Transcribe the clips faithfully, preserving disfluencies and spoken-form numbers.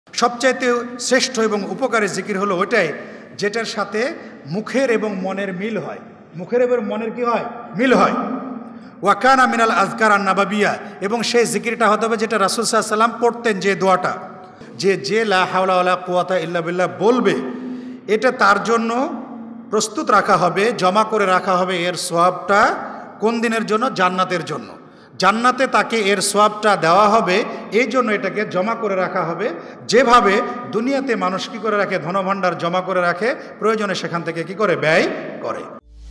সবচাইতে শ্রেষ্ঠ এবং উপকারী জিকির হলো ওইটাই যেটার সাথে মুখের এবং মনের মিল হয়। মুখের এবং মনের কি হয়? মিল হয়। ওয়াকানা মিনাল আজকার আন নাবাবিয়া, এবং সেই জিকিরটা হতে হবে যেটা রাসূল সাল্লাল্লাহু আলাইহি ওয়াসাল্লাম পড়তেন, যে দোয়াটা, যে যে লা হাওলা ওয়ালা কুওয়াতা ইল্লা বিল্লাহ বলবে, এটা তার জন্য প্রস্তুত রাখা হবে, জমা করে রাখা হবে। এর সওয়াবটা কোন দিনের জন্য? জান্নাতের জন্য। জান্নাতে তাকে এর সওয়াবটা দেওয়া হবে, এই জন্য এটাকে জমা করে রাখা হবে। যেভাবে দুনিয়াতে মানুষ কি করে রাখে? ধনভাণ্ডার জমা করে রাখে, প্রয়োজনে সেখান থেকে কি করে? ব্যয় করে।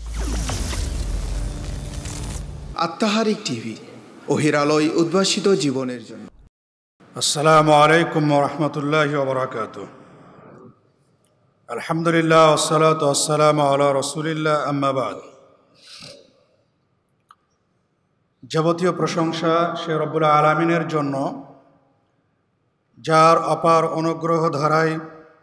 আত্মাহারিক টিভি, ওহির আলোয় উদ্ভাসিত জীবনের জন্য। আসসালামু আলাইকুম ওয়া রাহমাতুল্লাহি ওয়া বারাকাতুহু। আলহামদুলিল্লাহ ওয়াসসালাতু ওয়াসসালামু আলা রাসূলিল্লাহ, আম্মা বাদ। যাবতীয় প্রশংসা সে রব্বুল আলামিনের জন্য, যার অপার অনুগ্রহ ধারায়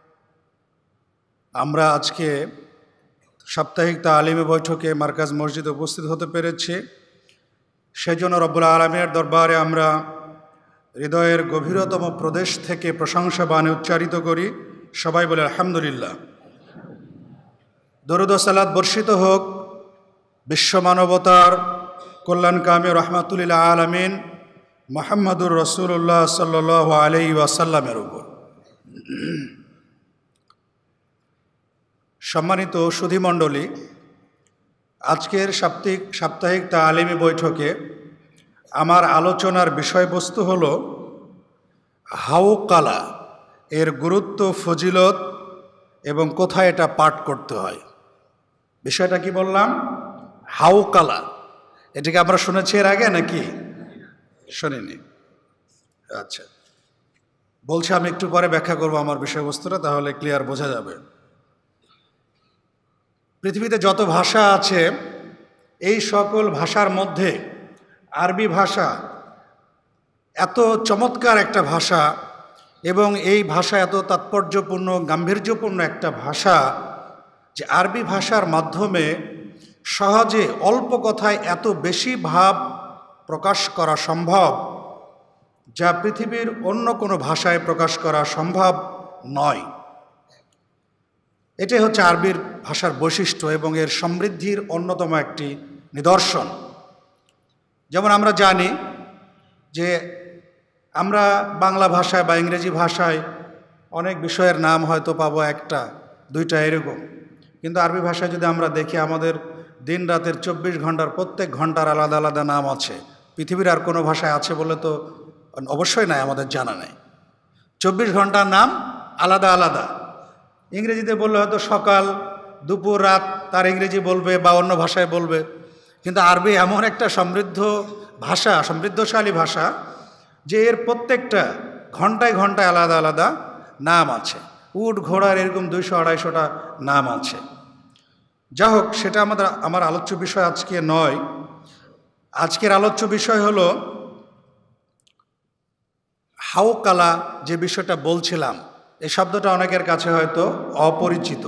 আমরা আজকে সাপ্তাহিক তালিমে বৈঠকে মার্কাজ মসজিদে উপস্থিত হতে পেরেছি। সেজন্য রব্বুল আলামিনের দরবারে আমরা হৃদয়ের গভীরতম প্রদেশ থেকে প্রশংসা বাণী উচ্চারিত করি। সবাই বলে আলহামদুলিল্লাহ। দরুদ ও সালাত বর্ষিত হোক বিশ্ব মানবতার কল্যাণকামী রাহমাতুল লিল আলামিন মুহাম্মদুর রাসূলুল্লাহ সাল্লাল্লাহু আলাইহি ওয়াসাল্লামের উপর। সম্মানিত সুধীমণ্ডলী, আজকের সাপ্তাহিক সাপ্তাহিক তালিমি বৈঠকে আমার আলোচনার বিষয়বস্তু হল হাওকালা, এর গুরুত্ব, ফজিলত এবং কোথায় এটা পাঠ করতে হয়। বিষয়টা কি বললাম? হাওকালা। এটাকে আমরা শুনেছি এর আগে নাকি শুনিনি? আচ্ছা, বলছি, আমি একটু পরে ব্যাখ্যা করব আমার বিষয়বস্তুটা, তাহলে ক্লিয়ার বোঝা যাবে। পৃথিবীতে যত ভাষা আছে, এই সকল ভাষার মধ্যে আরবি ভাষা এত চমৎকার একটা ভাষা, এবং এই ভাষা এত তাৎপর্যপূর্ণ, গাম্ভীর্যপূর্ণ একটা ভাষা যে আরবি ভাষার মাধ্যমে সহজে অল্প কথায় এত বেশি ভাব প্রকাশ করা সম্ভব, যা পৃথিবীর অন্য কোনো ভাষায় প্রকাশ করা সম্ভব নয়। এটাই হচ্ছে আরবির ভাষার বৈশিষ্ট্য এবং এর সমৃদ্ধির অন্যতম একটি নিদর্শন। যেমন আমরা জানি যে আমরা বাংলা ভাষায় বা ইংরেজি ভাষায় অনেক বিষয়ের নাম হয়তো পাবো একটা দুইটা এরকম, কিন্তু আরবি ভাষায় যদি আমরা দেখি, আমাদের দিন রাতের চব্বিশ ঘন্টার প্রত্যেক ঘন্টার আলাদা আলাদা নাম আছে। পৃথিবীর আর কোনো ভাষায় আছে বলে তো অবশ্যই নাই, আমাদের জানা নেই। চব্বিশ ঘন্টার নাম আলাদা আলাদা। ইংরেজিতে বললে হয়তো সকাল, দুপুর, রাত তার ইংরেজি বলবে বা অন্য ভাষায় বলবে, কিন্তু আরবি এমন একটা সমৃদ্ধ ভাষা, সমৃদ্ধশালী ভাষা, যে এর প্রত্যেকটা ঘন্টায় ঘন্টায় আলাদা আলাদা নাম আছে। উট ঘোড়ার এরকম দুইশো আড়াইশোটা নাম আছে। যা হোক, সেটা আমাদের আমার আলোচ্য বিষয় আজকে নয়। আজকের আলোচ্য বিষয় হলো হাওকালা, যে বিষয়টা বলছিলাম। এই শব্দটা অনেকের কাছে হয়তো অপরিচিত।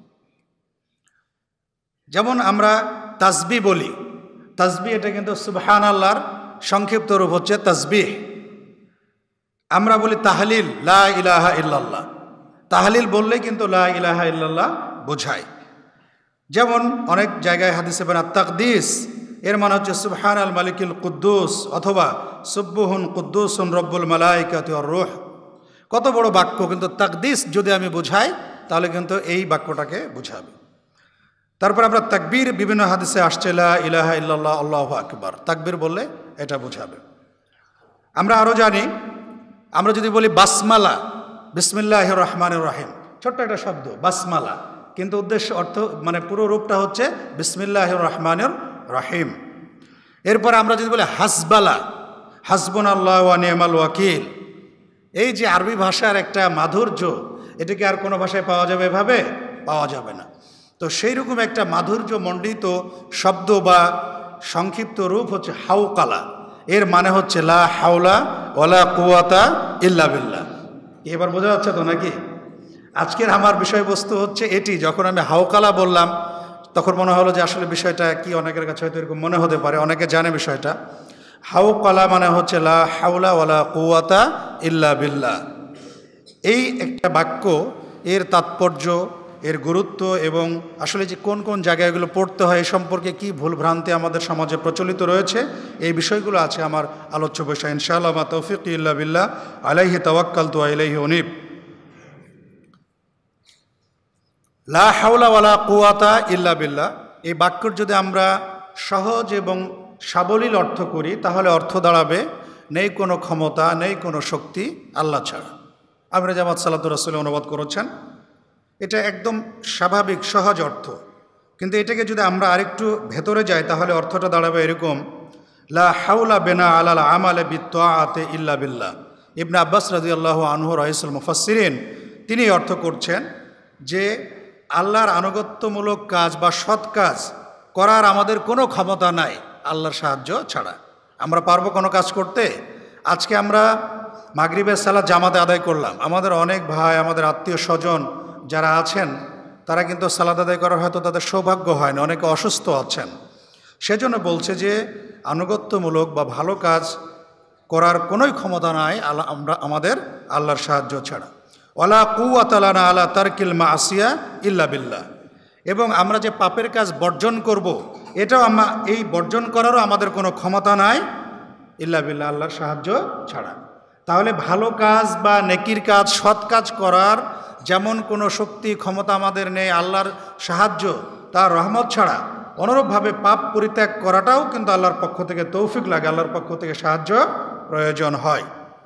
যেমন আমরা তাসবিহ বলি, তাসবিহ এটা কিন্তু সুবহানাল্লাহর সংক্ষিপ্ত রূপ হচ্ছে তাসবিহ। আমরা বলি তাহলিল, লা ইলাহা ইল্লাল্লাহ। তাহলিল বললেই কিন্তু লা ইলাহা ইল্লাল্লাহ বোঝায়। যেমন অনেক জায়গায় হাদিসে বলে তাকদিস, এর মানে হচ্ছে সুবহানাল মালিকুল কুদ্দুস, অথবা সুব্বুহুন কুদ্দুসুন রব্বুল মালাইকাতি ওয়ার রূহ। কত বড় বাক্য, কিন্তু তাকদিস যদি আমি বোঝাই তাহলে কিন্তু এই বাক্যটাকে বোঝাবে। তারপর আমরা তাকবীর, বিভিন্ন হাদিসে আসছে লা ইলাহা ইল্লাল্লাহ আল্লাহু আকবার, তাকবীর বললে এটা বোঝাবে। আমরা আরও জানি, আমরা যদি বলি বাসমালা, বিসমিল্লাহির রহমানির রহিম, ছোট্ট একটা শব্দ বাসমালা, কিন্তু উদ্দেশ্য অর্থ মানে পুরো রূপটা হচ্ছে বিসমিল্লাহির রহমানির রহিম। এরপর আমরা যদি বলি হাসবালা, হাসবুনাল্লাহু ওয়া নি'মাল ওয়াকিল, এই যে আরবি ভাষার একটা মাধুর্য, এটাকে আর কোনো ভাষায় পাওয়া যাবে? এভাবে পাওয়া যাবে না। তো সেই রকম একটা মাধুর্য মণ্ডিত শব্দ বা সংক্ষিপ্ত রূপ হচ্ছে হাওকালা। এর মানে হচ্ছে লা হাওলা ওয়ালা কুওয়াতা ইল্লা বিল্লাহ। এবার বোঝা যাচ্ছে তো নাকি? আজকের আমার বিষয়বস্তু হচ্ছে এটি। যখন আমি হাওকালা বললাম, তখন মনে হলো যে আসলে বিষয়টা কি, অনেকের কাছে হয়তো এরকম মনে হতে পারে, অনেকে জানে বিষয়টা। হাওকালা মানে হচ্ছে লা হাওলা ওয়ালা কুওয়াতা ইল্লা বিল্লাহ। এই একটা বাক্য, এর তাৎপর্য, এর গুরুত্ব এবং আসলে যে কোন কোন জায়গায় এগুলো পড়তে হয় এ সম্পর্কে কী ভুলভ্রান্তি আমাদের সমাজে প্রচলিত রয়েছে, এই বিষয়গুলো আছে আমার আলোচ্য বিষয় ইনশাআল্লাহ। মা তৌফিক ইল্লা বিল্লাহ, আলাইহি তাওয়াক্কালতু ওয়া ইলাইহি উনীব। লা হাওলা ওয়ালা কুওয়াতা ইল্লা বিল্লাহ, এই বাক্যর যদি আমরা সহজ এবং সাবলীল অর্থ করি তাহলে অর্থ দাঁড়াবে নেই কোনো ক্ষমতা, নেই কোনো শক্তি আল্লাহ ছাড়া। আমির জামাত সালাতুর রাসূল অনুবাদ করেছেন। এটা একদম স্বাভাবিক সহজ অর্থ, কিন্তু এটাকে যদি আমরা আরেকটু ভেতরে যাই তাহলে অর্থটা দাঁড়াবে এরকম, লা হাওলা বিনা আলাল আমালে বিত্তাআতি ইল্লা বিল্লাহ। ইবনে আব্বাস রাদিয়াল্লাহু আনহু রাইসুল মুফাসসিরিন তিনি অর্থ করছেন যে আল্লাহর আনুগত্যমূলক কাজ বা সৎ কাজ করার আমাদের কোনো ক্ষমতা নাই আল্লাহর সাহায্য ছাড়া। আমরা পারবো কোনো কাজ করতে? আজকে আমরা মাগরিবের সালাত জামাতে আদায় করলাম, আমাদের অনেক ভাই, আমাদের আত্মীয় স্বজন যারা আছেন তারা কিন্তু সালাত আদায় করার হয়তো তাদের সৌভাগ্য হয় না, অনেকে অসুস্থ আছেন। সেজন্য বলছে যে আনুগত্যমূলক বা ভালো কাজ করার কোনোই ক্ষমতা নাই আল্লাহ আমরা আমাদের আল্লাহর সাহায্য ছাড়া। ওয়ালা কুওয়াতা লানা আলা তারকিল মাসিয়া ইল্লা বিল্লাহ, এবং আমরা যে পাপের কাজ বর্জন করব এটাও আমরা এই বর্জন করারও আমাদের কোনো ক্ষমতা নাই ইল্লা বিল্লাহ, আল্লাহর সাহায্য ছাড়া। তাহলে ভালো কাজ বা নেকির কাজ, সৎ কাজ করার যেমন কোনো শক্তি ক্ষমতা আমাদের নেই আল্লাহর সাহায্য তার রহমত ছাড়া, অনুরূপভাবে পাপ পরিত্যাগ করাটাও কিন্তু আল্লাহর পক্ষ থেকে তৌফিক লাগে, আল্লাহর পক্ষ থেকে সাহায্য প্রয়োজন হয়।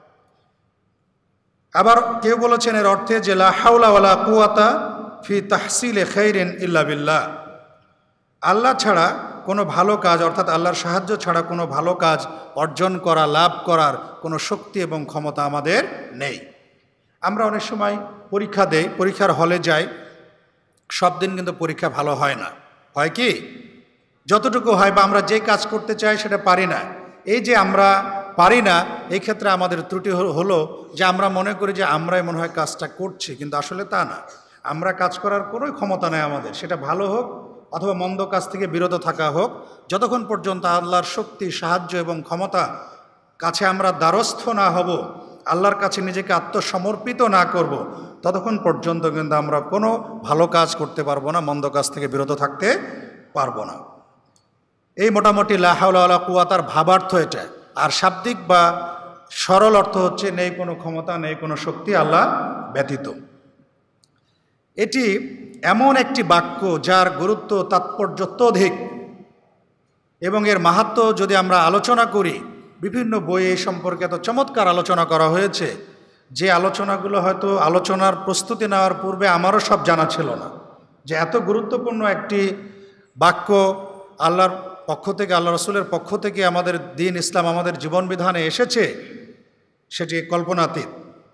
আবার কেউ বলেছেন এর অর্থে যে লা হাওলা ওয়ালা কুওয়াতা ফি তাহসিলে খাইরিন ইল্লা বিল্লাহ, আল্লাহ ছাড়া কোনো ভালো কাজ অর্থাৎ আল্লাহর সাহায্য ছাড়া কোনো ভালো কাজ অর্জন করা, লাভ করার কোনো শক্তি এবং ক্ষমতা আমাদের নেই। আমরা অনেক সময় পরীক্ষা দেই, পরীক্ষার হলে যাই, সব দিন কিন্তু পরীক্ষা ভালো হয় না। হয় কি? যতটুকু হয় বা আমরা যে কাজ করতে চাই সেটা পারি না। এই যে আমরা পারি না, এই ক্ষেত্রে আমাদের ত্রুটি হলো যে আমরা মনে করি যে আমরাই মনে হয় কাজটা করছি, কিন্তু আসলে তা না। আমরা কাজ করার কোনো ক্ষমতা নেই আমাদের, সেটা ভালো হোক অথবা মন্দ কাজ থেকে বিরত থাকা হোক। যতক্ষণ পর্যন্ত আল্লাহর শক্তি, সাহায্য এবং ক্ষমতা কাছে আমরা দ্বারস্থ না হব, আল্লাহর কাছে নিজেকে আত্মসমর্পিত না করব, ততক্ষণ পর্যন্ত কিন্তু আমরা কোনো ভালো কাজ করতে পারবো না, মন্দ কাজ থেকে বিরত থাকতে পারবো না। এই মোটামুটি লা হাওলা ওয়ালা কুওয়াতার ভাবার্থ এটা। আর শাব্দিক বা সরল অর্থ হচ্ছে নেই কোনো ক্ষমতা, নেই কোনো শক্তি আল্লাহ ব্যতীত। এটি এমন একটি বাক্য যার গুরুত্ব, তাৎপর্য অত্যধিক, এবং এর মাহাত্ম্য যদি আমরা আলোচনা করি, বিভিন্ন বইয়ে এই সম্পর্কে এত চমৎকার আলোচনা করা হয়েছে যে আলোচনাগুলো হয়তো আলোচনার প্রস্তুতি নেওয়ার পূর্বে আমারও সব জানা ছিল না, যে এত গুরুত্বপূর্ণ একটি বাক্য আল্লাহর পক্ষ থেকে, আল্লাহ রসুলের পক্ষ থেকে আমাদের দিন ইসলাম, আমাদের জীবন বিধানে এসেছে, সেটি কল্পনাতীত।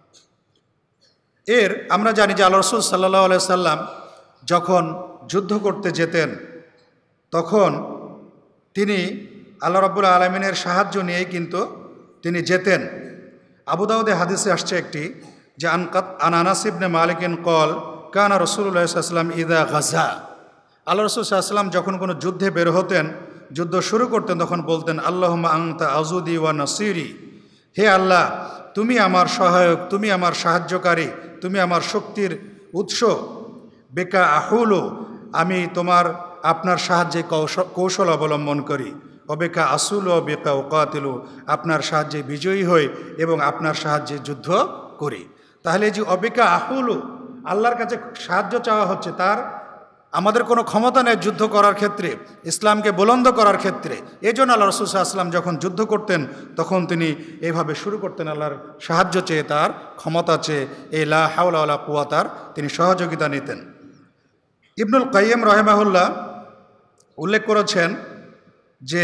এর আমরা জানি যে আল্লাহ রসুল সাল্লাল্লাহু আলাইহি সাল্লাম যখন যুদ্ধ করতে যেতেন তখন তিনি আল্লাহ রাব্বুল আলামিনের সাহায্য নিয়েই কিন্তু তিনি যেতেন। আবু দাউদে হাদিসে আসছে একটি যে আনকাত আন আনাস ইবনে মালিকিন কল কানা রাসূলুল্লাহ সাল্লাল্লাহু আলাইহি ওয়াসাল্লাম ইযা গাজা, আল্লাহ রাসূল সাল্লাল্লাহু আলাইহি ওয়াসাল্লাম যখন কোনো যুদ্ধে বের হতেন, যুদ্ধ শুরু করতেন, তখন বলতেন আল্লাহুম্মা আনতা আযুদি ওয়া নাসিরি, হে আল্লাহ তুমি আমার সহায়ক, তুমি আমার সাহায্যকারী, তুমি আমার শক্তির উৎস। বেকা আহুলু, আমি তোমার আপনার সাহায্যে কৌশল অবলম্বন করি। অবেকা আসুল ও বেকা ওকাতিলু, আপনার সাহায্যে বিজয়ী হই এবং আপনার সাহায্যে যুদ্ধ করি। তাহলে যে অবেকা আহুলু, আল্লাহর কাছে সাহায্য চাওয়া হচ্ছে, তার আমাদের কোনো ক্ষমতা নেই যুদ্ধ করার ক্ষেত্রে, ইসলামকে বুলন্দ করার ক্ষেত্রে। এই জন্য আল্লাহ রাসূল সাল্লাল্লাহু আলাইহি ওয়াসাল্লাম যখন যুদ্ধ করতেন তখন তিনি এইভাবে শুরু করতেন, আল্লাহর সাহায্য চেয়ে, তার ক্ষমতা চেয়ে, এই লা হাওলা ওয়ালা কুওয়াতার তিনি সহযোগিতা নিতেন। ইবনুল কাইয়িম রাহিমাহুল্লাহ উল্লেখ করেছেন যে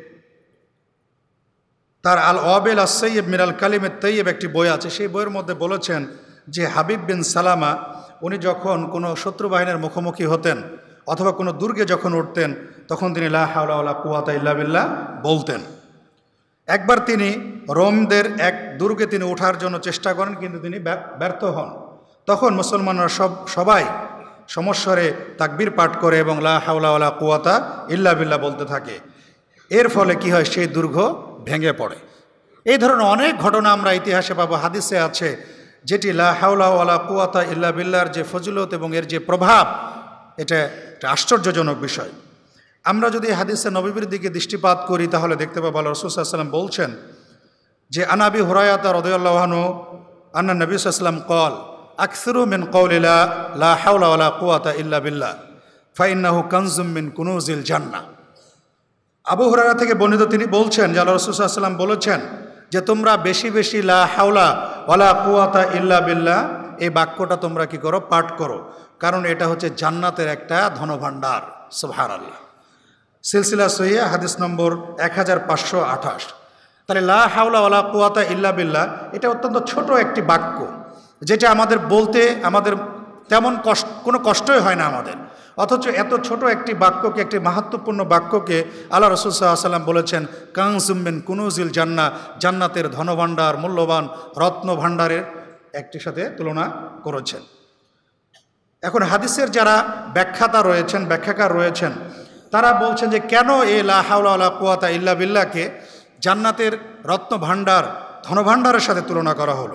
তার আল ওয়াবিল আস-সাইয়্যিব মিনাল কালিমিত তাইয়্যিব একটি বই আছে, সেই বইয়ের মধ্যে বলেছেন যে হাবিব বিন সালামা উনি যখন কোনো শত্রু বাহিনীর মুখোমুখি হতেন অথবা কোনো দুর্গে যখন উঠতেন তখন তিনি লা হাওলা ওয়ালা কুওয়াতা ইল্লা বিল্লাহ বলতেন। একবার তিনি রোমদের এক দুর্গে তিনি ওঠার জন্য চেষ্টা করেন, কিন্তু তিনি ব্যর্থ হন। তখন মুসলমানরা সব সবাই সমস্বরে তাকবীর পাঠ করে এবং লা হাওলা ওয়ালা কুওয়াতা ইল্লা বিল্লাহ বলতে থাকে। এর ফলে কি হয়, সেই দুর্গ ভেঙে পড়ে। এই ধরনের অনেক ঘটনা আমরা ইতিহাসে পাবো, হাদিসে আছে যেটি লা হাওলা ওয়ালা কুওয়াতা ইল্লা বিল্লাহর যে ফজিলত এবং এর যে প্রভাব, এটা একটা আশ্চর্যজনক বিষয়। আমরা যদি হাদিসে নববীর দিকে দৃষ্টিপাত করি তাহলে দেখতে পাবো আল্লাহ রাসূল সাল্লাল্লাহু আলাইহি ওয়াসাল্লাম বলছেন যে আনাবি হুরায়রা রাদিয়াল্লাহু আনহু আন্না নবী সাল্লাল্লাহু আলাইহি ওয়াসাল্লাম قال আকসিরু মিন কওলি লা লা হাওলা ওয়ালা কুওয়াতা ইল্লা বিল্লাহ ফাইন্নাহু কানজুম মিন কুনুজিল জান্নাহ। আবু হুরায়রা থেকে বর্ণিত, তিনি বলছেন যে আল্লাহ রাসূল সাল্লাল্লাহু আলাইহি ওয়াসাল্লাম বলেছেন যে তোমরা বেশি বেশি লা হাওলা ওয়ালা কুওয়াতা ইল্লা বিল্লাহ এই বাক্যটা তোমরা কি করো, পাঠ করো, কারণ এটা হচ্ছে জান্নাতের একটা ধনভাণ্ডার। সুবহানাল্লাহ। সিলসিলা সহিহ হাদিস নম্বর এক হাজার পাঁচশো আঠাশ। তাহলে লা হাওলা ওয়ালা কুওয়াতা ইল্লা বিল্লাহ এটা অত্যন্ত ছোট একটি বাক্য, যেটা আমাদের বলতে আমাদের তেমন কষ্ট কোনো কষ্টই হয় না আমাদের, অথচ এত ছোট একটি বাক্যকে, একটি মাহাত্ম্যপূর্ণ বাক্যকে আল্লাহ রাসূল সাল্লাল্লাহু আলাইহি ওয়াসাল্লাম বলেছেন কানজুম মিন কুনুজিল জান্নাহ, জান্নাতের ধনভাণ্ডার, মূল্যবান রত্ন ভাণ্ডারের একটির সাথে তুলনা করেছেন। এখন হাদিসের যারা ব্যাখ্যাতা রয়েছেন, ব্যাখ্যাকার রয়েছেন, তারা বলছেন যে কেন এই লা হাওলা ওয়ালা কুওয়াতা ইল্লা বিল্লাহকে জান্নাতের রত্ন ভাণ্ডার, ধনভাণ্ডারের সাথে তুলনা করা হলো।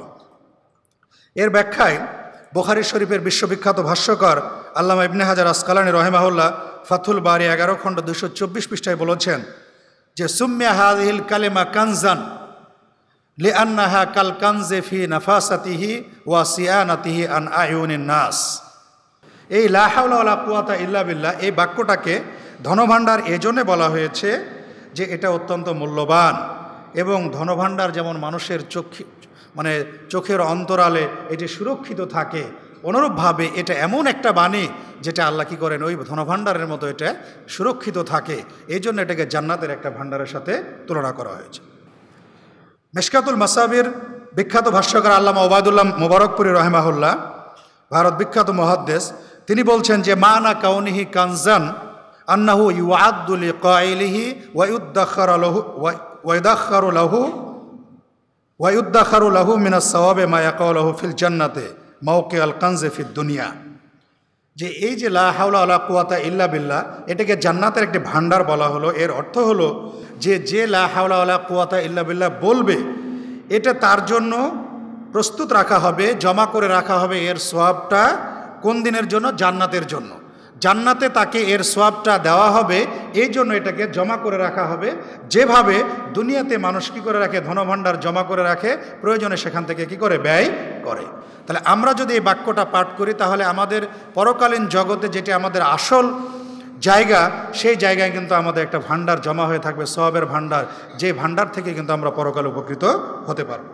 এর ব্যাখ্যায় বুখারী শরীফের বিশ্ববিখ্যাত ভাষ্যকার আল্লামা ইবনে হাজার আসকালানী রহিমাহুল্লাহ ফাথুল বারি এগারো খণ্ড দুশো চব্বিশ পৃষ্ঠায় বলেছেন যে সুম্মিয়া হাযিহিল কালিমা কানজান লিআন্নাহা কাল কানজি ফি নাফাসাতিহি ওয়া সিয়ানাতিহি আন আয়ুনিন নাস। এই লা হাওলা ওয়ালা কুওয়াতা ইল্লা বিল্লাহ এই বাক্যটাকে ধনভাণ্ডার এজন্য বলা হয়েছে যে এটা অত্যন্ত মূল্যবান, এবং ধনভাণ্ডার যেমন মানুষের চোখ মানে চোখের অন্তরালে এটি সুরক্ষিত থাকে, অনুরূপভাবে এটা এমন একটা বাণী যেটা আল্লাহ কী করেন ওই ধনভাণ্ডারের মতো এটা সুরক্ষিত থাকে, এই জন্য এটাকে জান্নাতের একটা ভাণ্ডারের সাথে তুলনা করা হয়েছে। মিশকাতুল মাসাবির বিখ্যাত ভাষ্যকার আল্লামা ওবায়দুল্লাহ মুবারকপুরী রহিমাহুল্লাহ, ভারত বিখ্যাত মুহাদ্দিস, তিনি বলছেন যে মানা কাউনিহি কানজান আন্নাহু ইউআদ্দু লিকাইলিহি ওয়া ইউদাখারু লাহু ওয়া ইউদাখারু লাহু ওয়া ইউদাখারু লাহু মিনাস সাওয়াবি মা ইয়াকাউ লাহু ফিল জান্নাতি মাওকিআল কানজি ফিদ দুনিয়া। যে এই যে লা হাওলা ওয়ালা কুওয়াতা ইল্লা বিল্লাহ এটাকে জান্নাতের একটি ভাণ্ডার বলা হলো, এর অর্থ হলো যে যে লা হাওলা ওয়ালা কুওয়াতা ইল্লা বিল্লাহ বলবে এটা তার জন্য প্রস্তুত রাখা হবে, জমা করে রাখা হবে এর সওয়াবটা কোন দিনের জন্য, জান্নাতের জন্য। জান্নাতে তাকে এর সওয়াবটা দেওয়া হবে, এই জন্য এটাকে জমা করে রাখা হবে, যেভাবে দুনিয়াতে মানুষ কী করে রাখে, ধনভাণ্ডার জমা করে রাখে, প্রয়োজনে সেখান থেকে কি করে ব্যয় করে। তাহলে আমরা যদি এই বাক্যটা পাঠ করি তাহলে আমাদের পরকালীন জগতে যেটি আমাদের আসল জায়গা, সেই জায়গায় কিন্তু আমাদের একটা ভাণ্ডার জমা হয়ে থাকবে, সওয়াবের ভাণ্ডার, যে ভাণ্ডার থেকে কিন্তু আমরা পরকালে উপকৃত হতে পারব।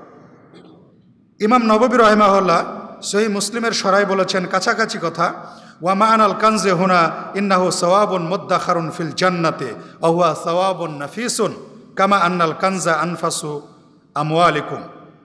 ইমাম নববী রাহিমাহুল্লাহ সহিহ মুসলিমের সরাই বলেছেন কাছাকাছি কথা, ওয়া মা'নাল কানজি হুনা ইন্নাহু সাওয়াবুন মুদ্দাখারুন ফিল জান্নাতি ওয়া হুয়া সাওয়াবুন নাফিসুন কামা আন্নাল কানজা আনফাসু আমওয়ালিকুম।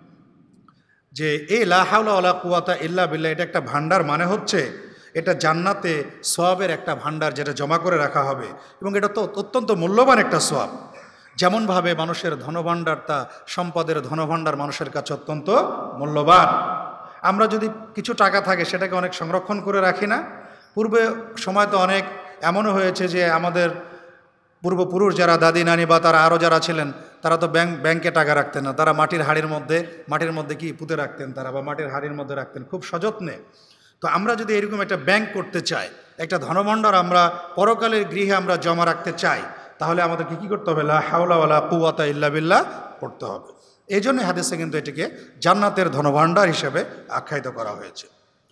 যে এই লা হাওলা ওয়ালা কুওয়াতা ইল্লা বিল্লাহ এটা একটা ভাণ্ডার, মানে হচ্ছে এটা জান্নাতে সওয়াবের একটা ভাণ্ডার যেটা জমা করে রাখা হবে, এবং এটা তো অত্যন্ত মূল্যবান একটা সওয়াব। যেমনভাবে মানুষের ধনভাণ্ডার, তা সম্পদের ধনভাণ্ডার মানুষের কাছে অত্যন্ত মূল্যবান। আমরা যদি কিছু টাকা থাকে সেটাকে অনেক সংরক্ষণ করে রাখি না। পূর্বে সময় তো অনেক এমনও হয়েছে যে আমাদের পূর্বপুরুষ যারা দাদি নানি বা তারা আরও যারা ছিলেন তারা তো ব্যাংক ব্যাংকে টাকা রাখতেন না, তারা মাটির হাড়ির মধ্যে মাটির মধ্যে কি পুঁতে রাখতেন তারা, বা মাটির হাড়ির মধ্যে রাখতেন খুব সযত্নে। তো আমরা যদি এরকম একটা ব্যাংক করতে চাই, একটা ধনভাণ্ডার আমরা পরকালের গৃহে আমরা জমা রাখতে চাই, তাহলে আমাদেরকে কী করতে হবে, লা হাওলা ওয়ালা কুওয়াতা ইল্লা বিল্লাহ পড়তে হবে। এই জন্য হাদিসে কিন্তু এটিকে জান্নাতের ধনভাণ্ডার হিসেবে আখ্যায়িত করা হয়েছে।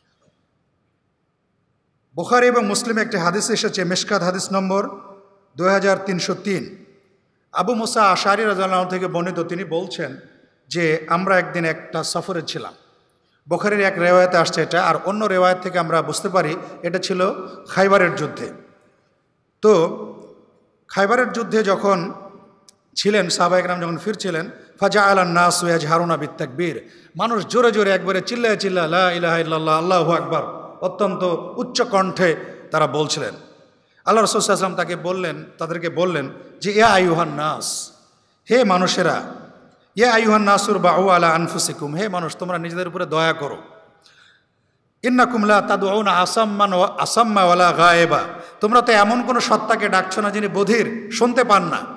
বুখারী এবং মুসলিমে একটি হাদিস এসেছে, মিশকাত হাদিস নম্বর দুই হাজার তিনশো তিন। আবু মুসা আশআরী রাদিয়াল্লাহু আনহু থেকে বর্ণিত, তিনি বলছেন যে আমরা একদিন একটা সফরে ছিলাম। বুখারীর এক রেওয়ায়েতে আসছে এটা, আর অন্য রেওয়ায়েত থেকে আমরা বুঝতে পারি এটা ছিল খাইবারের যুদ্ধে। তো খাইবারের যুদ্ধে যখন ছিলেন, সাহাবায়ে কেরাম যখন ফিরছিলেন, ফাজাআলান নাসু ইয়াজহারুনা বিত্তাকবীর, মানুষ জোরে জোরে একবারে চিল্লায় চিল্লা লা ইলাহা ইল্লাল্লাহ আল্লাহু আকবার অত্যন্ত উচ্চ কণ্ঠে তারা বলছিলেন। আল্লাহ রাসূল সাল্লাল্লাহু আলাইহি ওয়াসাল্লাম তাকে বললেন, তাদেরকে বললেন যে ইয়া আইয়ুহান নাস, হে মানুষেরা, ইয়া আইয়ুহান নাসুর বাউ আলা আনফুসিকুম, হে মানুষ তোমরা নিজেদের উপরে দয়া করো। ইন্নাকুম লা তাদউনা আসাম্মান ওয়া আসাম্মা ওয়ালা গায়েবা, তোমরা তো এমন কোনো সত্তাকে ডাকছো না যিনি বধির, শুনতে পান না।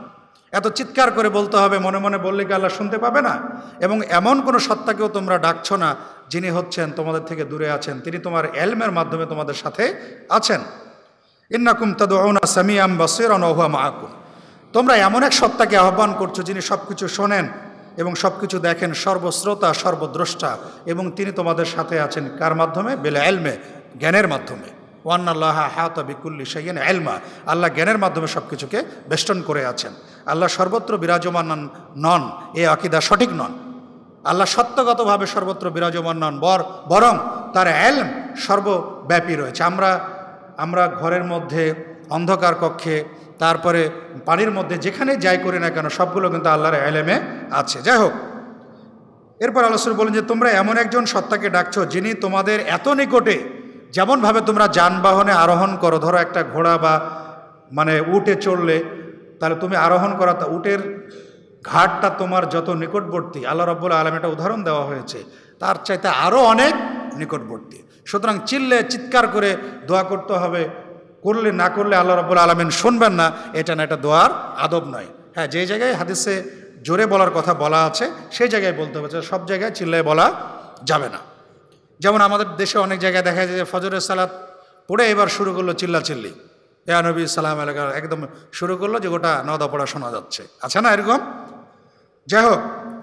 এত চিৎকার করে বলতে হবে, মনে মনে বললে কি আল্লাহ শুনতে পাবে না? এবং এমন কোনো সত্তাকেও তোমরা ডাকছো না যিনি হচ্ছেন তোমাদের থেকে দূরে আছেন, তিনি তোমার এলমের মাধ্যমে তোমাদের সাথে আছেন। ইন্নাকুম তাদউনা সামিআম বাসীরান ওয়া হুয়া মাআকুম, তোমরা এমন এক সত্তাকে আহ্বান করছো যিনি সব কিছু শোনেন এবং সব কিছু দেখেন, সর্বশ্রোতা সর্বদ্রষ্টা, এবং তিনি তোমাদের সাথে আছেন কার মাধ্যমে? বিল ইলমে, জ্ঞানের মাধ্যমে। ওয়ান্নাল্লাহা আহাতা বিকুল্লি শাইইন ইলমা, আল্লাহ জ্ঞানের মাধ্যমে সব কিছুকে বেষ্টন করে আছেন। আল্লাহ সর্বত্র বিরাজমান নন, এ আকীদা সঠিক নন। আল্লাহ সত্যগতভাবে সর্বত্র বিরাজমান নন, বর বরং তার ইলম সর্বব্যাপী রয়েছে। আমরা আমরা ঘরের মধ্যে, অন্ধকার কক্ষে, তারপরে পানির মধ্যে, যেখানে যাই করি না কেন সবগুলো কিন্তু আল্লাহর ইলমে আছে। যাই হোক, এরপর আল্লাহ রাসূল বলেন যে তোমরা এমন একজন সত্তাকে ডাকছো যিনি তোমাদের এত নিকটে, যেমনভাবে তোমরা যানবাহনে আরোহণ করো, ধরো একটা ঘোড়া বা মানে উটে চড়লে, তাহলে তুমি আরোহণ করা উটের ঘাটটা তোমার যত নিকটবর্তী, আল্লাহ রাব্বুল আলামিন একটা উদাহরণ দেওয়া হয়েছে, তার চাইতে আরও অনেক নিকটবর্তী। সুতরাং চিল্লে চিৎকার করে দোয়া করতে হবে, করলে না করলে আল্লাহ রাব্বুল আলামিন শুনবেন না, এটা না, এটা দোয়ার আদব নয়। হ্যাঁ, যে জায়গায় হাদিসে জোরে বলার কথা বলা আছে সেই জায়গায় বলতে হবে, সব জায়গায় চিল্লায় বলা যাবে না। যেমন আমাদের দেশে অনেক জায়গায় দেখা যায় যে ফজরের সালাত পড়ে এবার শুরু করলো চিল্লা চিল্লি, ইয়া নবী সালাম আলাইকা, একদম শুরু করলো যে গোটা নদা পড়া শোনা যাচ্ছে, আছে না এরকম? যাই হোক,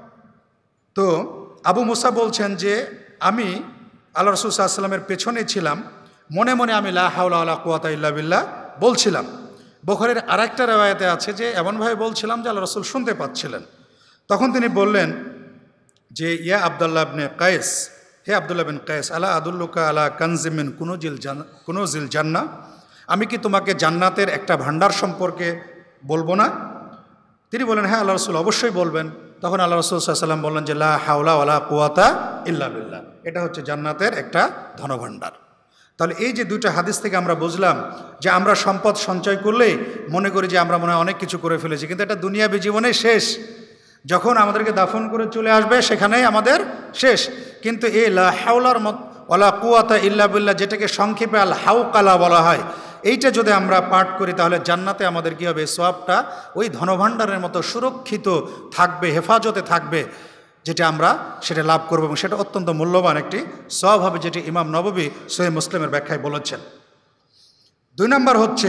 তো আবু মুসা বলছেন যে আমি আল্লাহ রাসূল সাল্লাল্লাহু আলাইহি ওয়াসাল্লামের পেছনে ছিলাম, মনে মনে আমি লা হাওলা ওয়ালা কুওয়াতা ইল্লা বিল্লাহ বলছিলাম। বুখারীর আরেকটা riwayate আছে যে এমনভাবে বলছিলাম যে আল্লাহ রাসূল শুনতে পাচ্ছিলেন। তখন তিনি বললেন যে ইয়া আব্দুল্লাহ ইবনে কায়েস, হে আব্দুল্লাহ বিন কায়েস, আলা আদুল্লুকা আলা কানজিম মিন কুনুজিল জান্নাহ কুনুজিল জান্নাহ, আমি কি তোমাকে জান্নাতের একটা ভান্ডার সম্পর্কে বলবো না? তিনি বলেন হ্যাঁ আল্লাহ রাসূল, অবশ্যই বলবেন। তখন আল্লাহ রাসূল সাল্লাল্লাহু আলাইহি ওয়াসাল্লাম বললেন যে লা হাওলা ওয়ালা কুওয়াতা ইল্লা বিল্লাহ, এটা হচ্ছে জান্নাতের একটা ধনভাণ্ডার। তাহলে এই যে দুইটা হাদিস থেকে আমরা বুঝলাম যে আমরা সম্পদ সঞ্চয় করলেই মনে করি যে আমরা মনে হয় অনেক কিছু করে ফেলেছি, কিন্তু এটা দুনিয়াবী জীবনে শেষ। যখন আমাদেরকে দাফন করে চলে আসবে সেখানেই আমাদের শেষ। কিন্তু এই লা হাওলার মত ওয়ালা কুওয়াতা ইল্লা বিল্লাহ, যেটাকে সংক্ষেপে আল হাওকালা বলা হয়, এইটা যদি আমরা পাঠ করি তাহলে জান্নাতে আমাদের কী হবে? সওয়াবটা ওই ধনভাণ্ডারের মতো সুরক্ষিত থাকবে, হেফাজতে থাকবে, যেটা আমরা সেটা লাভ করব, এবং সেটা অত্যন্ত মূল্যবান একটি সওয়াব হবে, যেটি ইমাম নববী সহিহ মুসলিমের ব্যাখ্যায় বলেছেন। দুই নম্বর হচ্ছে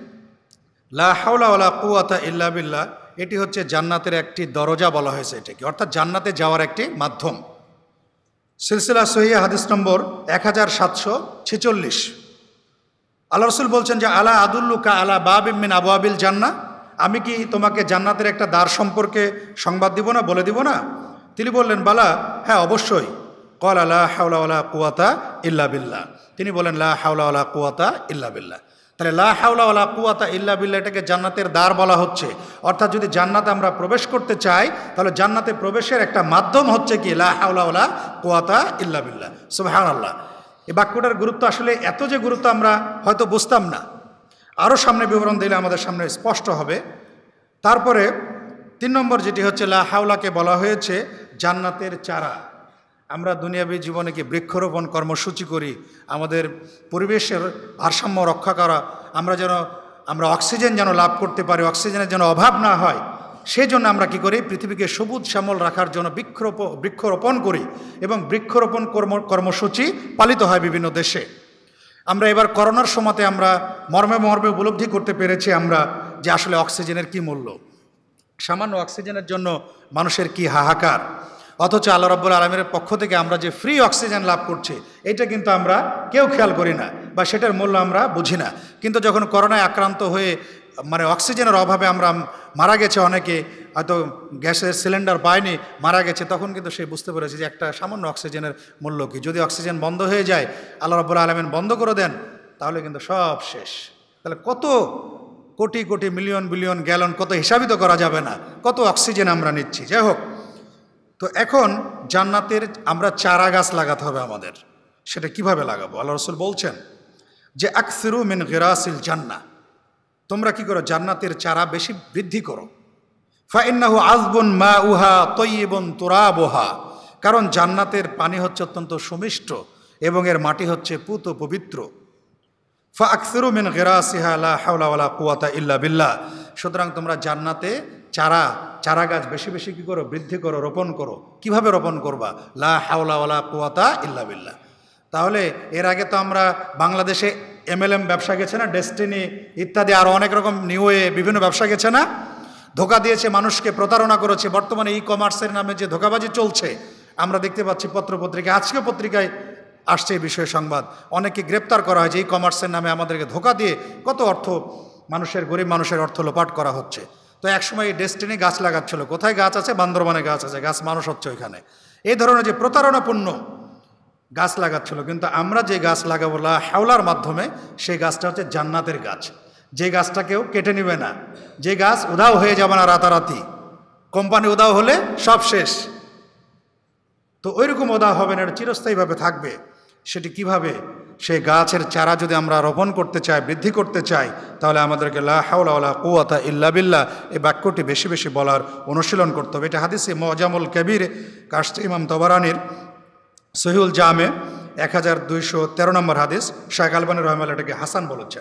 লা হাওলা ওয়ালা কুওয়াতা ইল্লা বিল্লাহ, এটি হচ্ছে জান্নাতের একটি দরজা বলা হয়েছে এটাকে, অর্থাৎ জান্নাতে যাওয়ার একটি মাধ্যম। সিলসিলা সহিহ হাদিস নম্বর এক হাজার সাতশো ছেচল্লিশ, আল্লাহ রাসূল বলছেন যে আলা আদুল্লুকা আলা বাবিম মিন আবওয়াবিল জান্নাহ, আমি কি তোমাকে জান্নাতের একটা দ্বার সম্পর্কে সংবাদ দিব না, বলে দিব না? তিনি বললেন বালা, হ্যাঁ অবশ্যই। ক্বালা লা হাওলা ওয়ালা কুওয়াতা ইল্লা বিল্লাহ, তিনি বলেন লা হাওলা ওয়ালা কুওয়াতা ইল্লা বিল্লাহ। তাহলে লা হাওলা ওয়ালা কুওয়াতা ইল্লা বিল্লাহ এটাকে জান্নাতের দ্বার বলা হচ্ছে। অর্থাৎ যদি জান্নাতে আমরা প্রবেশ করতে চাই তাহলে জান্নাতে প্রবেশের একটা মাধ্যম হচ্ছে কি? লা হাওলা ওয়ালা কুওয়াতা ইল্লা বিল্লাহ। সুবহানাল্লাহ। এই বাক্যটার গুরুত্ব আসলে এত যে গুরুত্ব আমরা হয়তো বুঝতাম না, আরও সামনে বিবরণ দিলে আমাদের সামনে স্পষ্ট হবে। তারপরে তিন নম্বর যেটি হচ্ছে লা হাওলাকে বলা হয়েছে জান্নাতের চারা। আমরা দুনিয়াবী জীবনে কি বৃক্ষরোপণ কর্মসূচি করি, আমাদের পরিবেশের ভারসাম্য রক্ষা করা, আমরা যেন আমরা অক্সিজেন যেন লাভ করতে পারি, অক্সিজেনের যেন অভাব না হয়, সেই জন্য আমরা কি করি? পৃথিবীকে সবুজ শ্যামল রাখার জন্য বৃক্ষরোপ বৃক্ষরোপণ করি, এবং বৃক্ষরোপণ কর্ম কর্মসূচি পালিত হয় বিভিন্ন দেশে। আমরা এবার করোনার সময়তে আমরা মর্মে মর্মে উপলব্ধি করতে পেরেছি আমরা যে আসলে অক্সিজেনের কি মূল্য, সামান্য অক্সিজেনের জন্য মানুষের কি হাহাকার। অথচ আল্লাহ রাব্বুল আলামিনের পক্ষ থেকে আমরা যে ফ্রি অক্সিজেন লাভ করছি এটা কিন্তু আমরা কেউ খেয়াল করি না, বা সেটার মূল্য আমরা বুঝি না। কিন্তু যখন করোনায় আক্রান্ত হয়ে মানে অক্সিজেনের অভাবে আমরা মারা গেছে, অনেকে হয়তো গ্যাসের সিলিন্ডার পায়নি, মারা গেছে, তখন কিন্তু সে বুঝতে পেরেছে যে একটা সামান্য অক্সিজেনের মূল্য কী। যদি অক্সিজেন বন্ধ হয়ে যায়, আল্লাহ রাব্বুল আলামিন বন্ধ করে দেন, তাহলে কিন্তু সব শেষ। তাহলে কত crore crore million billion gallon, কত হিসাবিত করা যাবে না, কত অক্সিজেন আমরা নিচ্ছি। যাই হোক, তো এখন জান্নাতের আমরা চারা গাছ লাগাতে হবে আমাদের। সেটা কিভাবে লাগাবো? আল্লাহ রাসূল বলছেন যে আকসিরু মিন গিরাসিল জান্নাহ, তোমরা কি করো? জান্নাতের চারা বেশি বৃদ্ধি করো। ফাইন্নাহু আযবুন মাউহা তাইয়িবুন তুরাবুহা, কারণ জান্নাতের পানি হচ্ছে অত্যন্ত সুমিষ্ট এবং এর মাটি হচ্ছে পুত পবিত্র। ফা আকসিরু মিন গিরাসিহা লা হাওলা ওয়ালা কুওয়াতা ইল্লা বিল্লাহ, সুতরাং তোমরা জান্নাতে চারা চারা গাছ বেশি বেশি কী করো, বৃদ্ধি করো, রোপণ করো। কিভাবে রোপণ করবা? লা হাওলা ওয়ালা কুওয়াতা ইল্লা বিল্লাহ। তাহলে এর আগে তো আমরা বাংলাদেশে এমএলএম ব্যবসা গেছে না, ডেস্টিনি ইত্যাদি আরও অনেক রকম নিউয়ে বিভিন্ন ব্যবসা গেছে না, ধোকা দিয়েছে মানুষকে, প্রতারণা করেছে। বর্তমানে ই কমার্সের নামে যে ধোকাবাজি চলছে আমরা দেখতে পাচ্ছি পত্রপত্রিকায়, আজকে পত্রিকায় আসছে এই বিষয়ে সংবাদ। অনেকে গ্রেপ্তার করা হয় যে ই কমার্সের নামে আমাদেরকে ধোকা দিয়ে কত অর্থ মানুষের, গরিব মানুষের অর্থ লোপাট করা হচ্ছে। তো একসময় এই ডেস্টিনি গাছ লাগাচ্ছিল, কোথায় গাছ আছে? বান্দরবানে গাছ আছে, গাছ মানুষ হচ্ছে ওইখানে। এই ধরনের যে প্রতারণাপূর্ণ গাছ লাগাচ্ছিল, কিন্তু আমরা যে গাছ লাগাবো লা হাওলার মাধ্যমে, সেই গাছটা হচ্ছে জান্নাতের গাছ, যে গাছটা কেউ কেটে নেবে না, যে গাছ উধাও হয়ে যাবে না রাতারাতি, কোম্পানি উধাও হলে সব শেষ। তো ওইরকম উধাও হবে না, এটা চিরস্থায়ীভাবে থাকবে। সেটি কিভাবে? সেই গাছের চারা যদি আমরা রোপণ করতে চাই, বৃদ্ধি করতে চাই, তাহলে আমাদেরকে লা হাওলা ওয়ালা কুওয়াতা ইল্লা বিল্লাহ এই বাক্যটি বেশি বেশি বলার অনুশীলন করতে হবে। এটা হাদিসে মুআজামুল কবির কাশতে ইমাম তবরানির সহিহুল জামে এক হাজার দুইশো তেরো নম্বর হাদিস, শাইখ আলবানী রাহিমাহুল্লাহ এটাকে হাসান বলেছেন।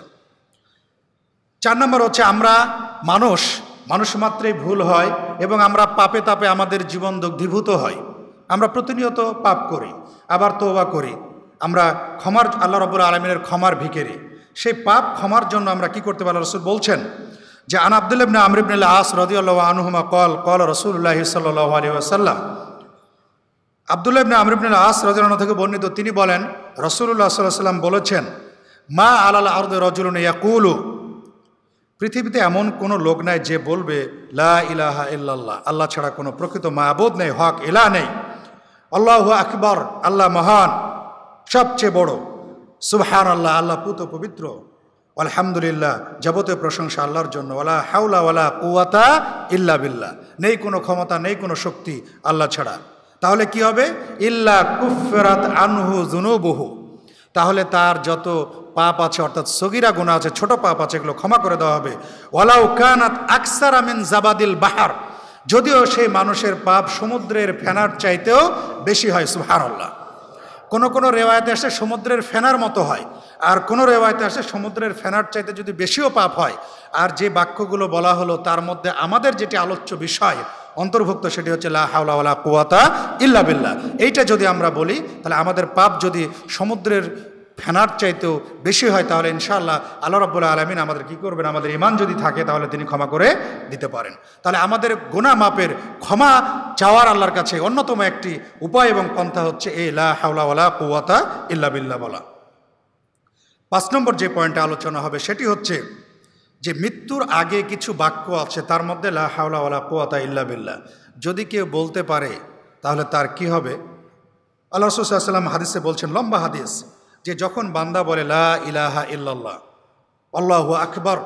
চার নম্বর হচ্ছে আমরা মানুষ, মানুষ মাত্রই ভুল হয় এবং আমরা পাপে তাপে আমাদের জীবন দগ্ধীভূত হয়। আমরা প্রতিনিয়ত পাপ করি, আবার তওবা করি। আমরা ক্ষমার, আল্লাহ রাব্বুল আলামিনের ক্ষমার ভিখারি। সেই পাপ ক্ষমার জন্য আমরা কি করতে পারি? রাসূল বলছেন যে আন আব্দুল্লাহ ইবনে আমর ইবনে আল-আস রাদিয়াল্লাহু আনহুমা ক্বাল ক্বাল রাসূলুল্লাহ সাল্লাল্লাহু আলাইহি ওয়াসাল্লাম। আব্দুল্লাহ ইবনে আমর ইবনে আল-আস রাদিয়াল্লাহু আনহু থেকে বর্ণিত, তিনি বলেন রাসূলুল্লাহ সাল্লাল্লাহু আলাইহি ওয়াসাল্লাম বলেছেন, মা আলাল আরদি রাজুলুন ইয়াকুলু, পৃথিবীতে এমন কোনো লোক নাই যে বলবে লা ইলাহা ইল্লাল্লাহ, আল্লাহ ছাড়া কোনো প্রকৃত মাবুদ নেই, হক ইলাহ নেই, আল্লাহু আকবার, আল্লাহ মহান, সবচেয়ে বড়, সুবহানাল্লাহ, আল্লাহ পুত পবিত্র, আলহামদুলিল্লাহ, যাবতীয় প্রশংসা আল্লাহর জন্য, ওয়ালা হাওলা ওয়ালা কুওয়াতা ইল্লা বিল্লাহ, নেই কোনো ক্ষমতা, নেই কোনো শক্তি আল্লাহ ছাড়া। তাহলে কি হবে? ইল্লা কুফফিরাত আনহু যুনুবুহু, তাহলে তার যত পাপ আছে, অর্থাৎ সগীরা গুনাহ আছে, ছোট পাপ আছে, এগুলো ক্ষমা করে দেওয়া হবে। ওয়ালাউ কানাত আকসারা মিন জাবাদিল বাহার, যদিও সেই মানুষের পাপ সমুদ্রের ফেনার চাইতেও বেশি হয়। সুবহানাল্লাহ। কোনো কোনো রেওয়ায়তে আসে সমুদ্রের ফেনার মতো হয়, আর কোনো রেওয়ায়তে আসে সমুদ্রের ফেনার চাইতে যদি বেশিও পাপ হয়। আর যে বাক্যগুলো বলা হলো তার মধ্যে আমাদের যেটি আলোচ্য বিষয় অন্তর্ভুক্ত, সেটি হচ্ছে লা হাওলা ওয়ালা কুওয়াতা ইল্লা বিল্লাহ। এইটা যদি আমরা বলি, তাহলে আমাদের পাপ যদি সমুদ্রের ফেনার চাইতেও বেশি হয়, তাহলে ইনশাআল্লাহ আল্লাহ রাব্বুল আলামিন আমাদের কি করবেন? আমাদের ঈমান যদি থাকে তাহলে তিনি ক্ষমা করে দিতে পারেন। তাহলে আমাদের গুনাহ মাপের ক্ষমা চাওয়ার আল্লাহর কাছে অন্যতম একটি উপায় এবং পন্থা হচ্ছে এই লা হাওলা ওয়ালা কুওয়াতা ইল্লা বিল্লাহ বলা। পাঁচ নম্বর যে পয়েন্টে আলোচনা হবে সেটি হচ্ছে যে মৃত্যুর আগে কিছু বাক্য আছে, তার মধ্যে লা হাওলা ওয়ালা কুওয়াতা ইল্লা বিল্লাহ যদি কেউ বলতে পারে তাহলে তার কি হবে? আল্লাহ রাসূল সাল্লাল্লাহু আলাইহি ওয়াসাল্লাম হাদিসে বলছেন, লম্বা হাদিস, যে যখন বান্দা বলে লা ইলাহা ইল্লাল্লাহ আল্লাহু আকবার,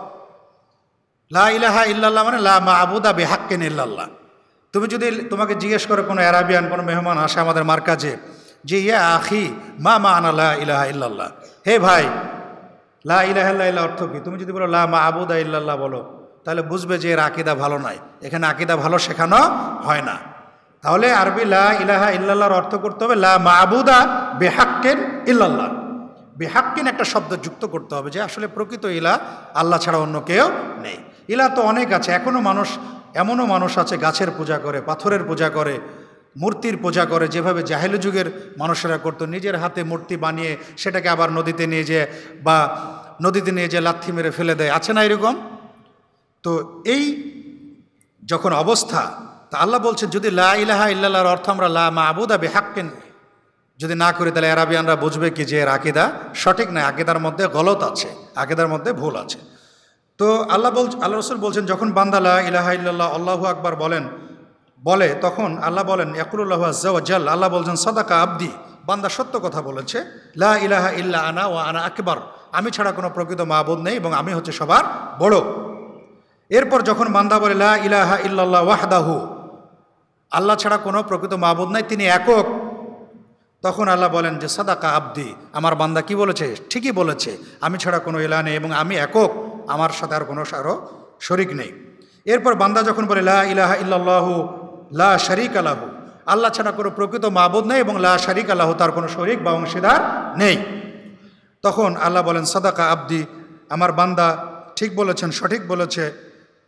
লা ইলাহা ইল্লাল্লাহ মানে লা মা'বুদা বিহাক্কিন ইল্লাল্লাহ। তুমি যদি, তোমাকে জিজ্ঞেস করে কোনো আরাবিয়ান কোনো মেহমান আসে আমাদের মার্কাজে, যে ইয়া আখি মা মা'না লা ইলাহা ইল্লাল্লাহ, হে ভাই লা ইলাহা ইল্লাল্লাহ অর্থ কি? তুমি যদি বলো লা মা'বুদা ইল্লাল্লাহ বলো, তাহলে বুঝবে যে এর আকীদা ভালো নাই, এখানে আকীদা ভালো শেখানো হয় না। তাহলে আরবি লা ইলাহা ইল্লাল্লাহর অর্থ করতে হবে লা মা'বুদা বিহাক্কিন ইল্লাল্লাহ। বিহাক্কিন একটা শব্দ যুক্ত করতে হবে, যে আসলে প্রকৃত ইলাহ আল্লাহ ছাড়া অন্য কেউ নেই। ইলাহ তো অনেক আছে, এখনও মানুষ, এমনও মানুষ আছে গাছের পূজা করে, পাথরের পূজা করে, মূর্তির পূজা করে, যেভাবে জাহেলি যুগের মানুষেরা করতো, নিজের হাতে মূর্তি বানিয়ে সেটাকে আবার নদীতে নিয়ে যেয়ে বা নদীতে নিয়ে যেয়ে লাথি মেরে ফেলে দেয়, আছে না এরকম? তো এই যখন অবস্থা, তা আল্লাহ বলছেন যদি লা ইলাহা ইল্লাল্লাহর অর্থ আমরা লা মা'বুদা বিহাক্কিন যদি না করি, তাহলে আরাবিয়ানরা বুঝবে কি যে এর আকীদা সঠিক নয়, আকীদার মধ্যে গলত আছে, আকীদার মধ্যে ভুল আছে। তো আল্লাহ বল আল্লাহ রাসূল বলছেন যখন বান্দা লা ইলাহা ইল্লাল্লাহ আল্লাহু আকবার বলেন বলে তখন আল্লাহ বলেন ইয়াকুলুল্লাহু আযজা ওয়া জাল, আল্লাহ বলছেন সাদাকা আবদি, বান্দা সত্য কথা বলেছে, লা ইলাহা ইল্লা আনা ওয়া আনা আকবার, আমি ছাড়া কোনো প্রকৃত মাবুদ নেই এবং আমি হচ্ছে সবার বড়। এরপর যখন বান্দা বলে লা ইলাহা ইল্লাল্লাহ ওয়াহদাহু, আল্লাহ ছাড়া কোনো প্রকৃত মাবুদ নাই, তিনি একক, তখন আল্লাহ বলেন যে সাদাকা আবদি, আমার বান্দা কি বলেছে? ঠিকই বলেছে, আমি ছাড়া কোনো ইলাহ নেই এবং আমি একক, আমার সাথে আর কোনো আরও শরিক নেই। এরপর বান্দা যখন বলে লা ইলাহা ইল্লাল্লাহু লা শারীকা লাহু, আল্লাহ ছাড়া কোনো প্রকৃত মাবুদ নেই এবং লা শারীকা লাহু, তার কোনো শরিক বা অংশীদার নেই, তখন আল্লাহ বলেন সাদাকা আবদি, আমার বান্দা ঠিক বলেছেন, সঠিক বলেছে,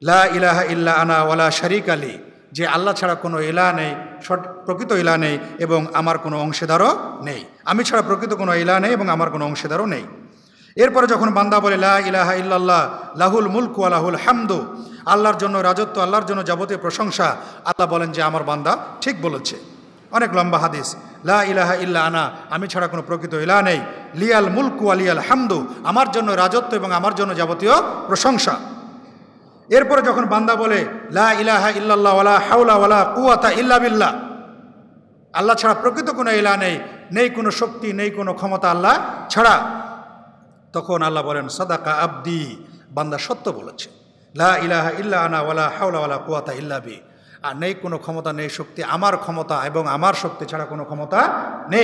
লা ইলাহা ইল্লা আনা ওয়ালা শারিক আলি, যে আল্লাহ ছাড়া কোনো ইলাহ নেই, প্রকৃত ইলাহ নেই এবং আমার কোনো অংশীদারও নেই, আমি ছাড়া প্রকৃত কোনো ইলাহ নেই এবং আমার কোনো অংশীদারও নেই। এরপরে যখন বান্দা বলে লা ইলাহা ইল্লাল্লাহ লাহুল মুলক ওয়া লাহুল হামদু, আল্লাহর জন্য রাজত্ব, আল্লাহর জন্য যাবতীয় প্রশংসা, আল্লাহ বলেন যে আমার বান্দা ঠিক বলেছে। অনেক লম্বা হাদিস, লা ইলাহা ইল্লা আনা, আমি ছাড়া কোনো প্রকৃত ইলাহ নেই, লিয়াল মুলক ওয়া লিয়াল হামদু, আমার জন্য রাজত্ব এবং আমার জন্য যাবতীয় প্রশংসা। এরপরে যখন বান্দা বলে লা ইলাহা ইল্লাল্লাহ ওয়ালা হাওলা ওয়ালা কুওয়াতা ইল্লা বিল্লাহ, আল্লাহ ছাড়া প্রকৃত কোনো ইলাহ নেই, নেই কোনো শক্তি, নেই কোনো ক্ষমতা আল্লাহ ছাড়া, তখন আল্লাহ বলেন সাদাকা আবদি, বান্দা সত্য বলেছে। লা ইলাহা ইল্লা আনা ওয়ালা হাওলা ওয়ালা কুওয়াতা ইল্লা বি, আর নেই কোনো ক্ষমতা, নেই শক্তি, আমার ক্ষমতা এবং আমার শক্তি ছাড়া কোনো ক্ষমতা নেই।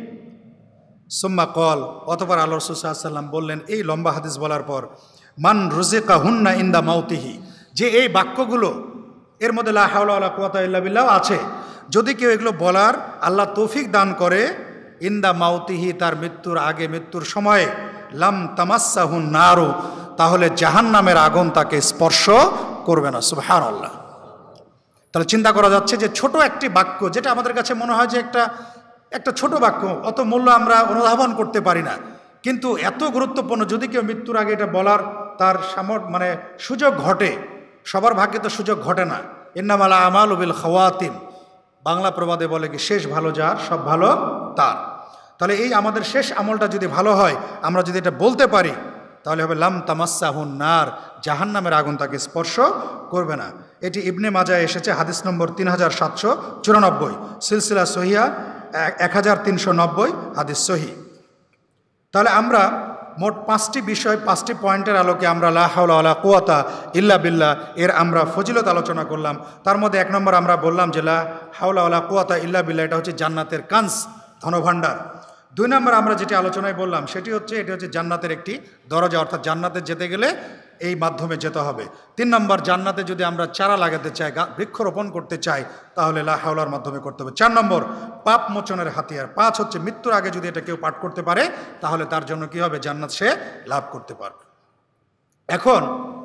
সুম্মা কল, অতঃপর আল্লাহ রাসূল সাল্লাল্লাহু আলাইহি ওয়াসাল্লাম বললেন এই লম্বা হাদিস বলার পর, মান রুজিকা হুন্না ইনদা মাউতিহি, যে এই বাক্যগুলো এর মধ্যে লা হাওলা ওয়ালা কুওয়াতা ইল্লা বিল্লাহ আছে, যদি কেউ এগুলো বলার আল্লাহ তৌফিক দান করে, ইনদা মাউতিহি, তার মৃত্যুর আগে, মৃত্যুর সময়ে, লাম তামাসসাহুন নারু, তাহলে জাহান্নামের আগুন তাকে স্পর্শ করবে না। সুবহানাল্লাহ। তাহলে চিন্তা করা যাচ্ছে যে ছোট একটি বাক্য, যেটা আমাদের কাছে মনে হয় যে একটা একটা ছোট বাক্য, অত মূল্য আমরা অনুধাবন করতে পারি না, কিন্তু এত গুরুত্বপূর্ণ, যদি কেউ মৃত্যুর আগে এটা বলার তার সামর্থ্য মানে সুযোগ ঘটে, সবার ভাগ্যে তো সুযোগ ঘটে না। ইন্নামাল আমালু বিল খাওয়াতিম, বাংলা প্রবাদে বলে কি শেষ ভালো যার সব ভালো তার। তাহলে এই আমাদের শেষ আমলটা যদি ভালো হয়, আমরা যদি এটা বলতে পারি, তাহলে হবে লাম তামাসসাহুন নার, জাহান্নামের আগুন তাকে স্পর্শ করবে না। এটি ইবনে মাজায় এসেছে, হাদিস নম্বর তিন হাজার সাতশো চুরানব্বই, সিলসিলা সহিয়া এক হাজার তিনশো নব্বই হাদিস সহি। তাহলে আমরা মোট পাঁচটি বিষয়, পাঁচটি পয়েন্টের আলোকে আমরা লা হাওলা ওয়ালা কুওয়াতা ইল্লা বিল্লাহ এর আমরা ফজিলত আলোচনা করলাম। তার মধ্যে এক নম্বর আমরা বললাম যে লা হাওলা ওয়ালা কুওয়াতা ইল্লা বিল্লাহ, এটা হচ্ছে জান্নাতের কাঁজ, ধনভাণ্ডার। দুই নম্বর আমরা যেটি আলোচনায় বললাম সেটি হচ্ছে এটি হচ্ছে জান্নাতের একটি দরজা, অর্থাৎ জান্নাতে যেতে গেলে এই মাধ্যমে যেতে হবে। তিন নম্বর, জান্নাতে যদি আমরা চারা লাগাতে চাই, বৃক্ষরোপণ করতে চাই, তাহলে লা হাওলার মাধ্যমে করতে হবে। চার নম্বর, পাপ মোচনের হাতিয়ার। পাঁচ হচ্ছে মৃত্যুর আগে যদি এটা কেউ পাঠ করতে পারে, তাহলে তার জন্য কি হবে, জান্নাত সে লাভ করতে পারবে। এখন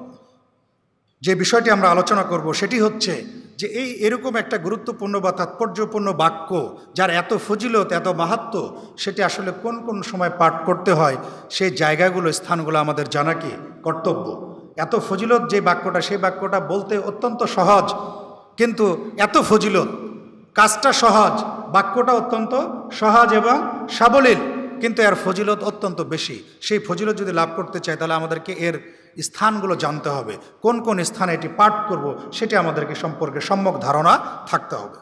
যে বিষয়টি আমরা আলোচনা করব সেটি হচ্ছে যে এই এরকম একটা গুরুত্বপূর্ণ বা তাৎপর্যপূর্ণ বাক্য, যার এত ফজিলত, এত মাহাত্ম্য, সেটি আসলে কোন কোন সময় পাঠ করতে হয়, সেই জায়গাগুলো, স্থানগুলো আমাদের জানা কি কর্তব্য। এত ফজিলত যে বাক্যটা, সেই বাক্যটা বলতে অত্যন্ত সহজ, কিন্তু এত ফজিলত, কাজটা সহজ, বাক্যটা অত্যন্ত সহজ এবং সাবলীল, কিন্তু এর ফজিলত অত্যন্ত বেশি। সেই ফজিলত যদি লাভ করতে চাই, তাহলে আমাদেরকে এর স্থানগুলো জানতে হবে, কোন কোন স্থানে এটি পাঠ করব, সেটি আমাদেরকে সম্পর্কে সম্যক ধারণা থাকতে হবে।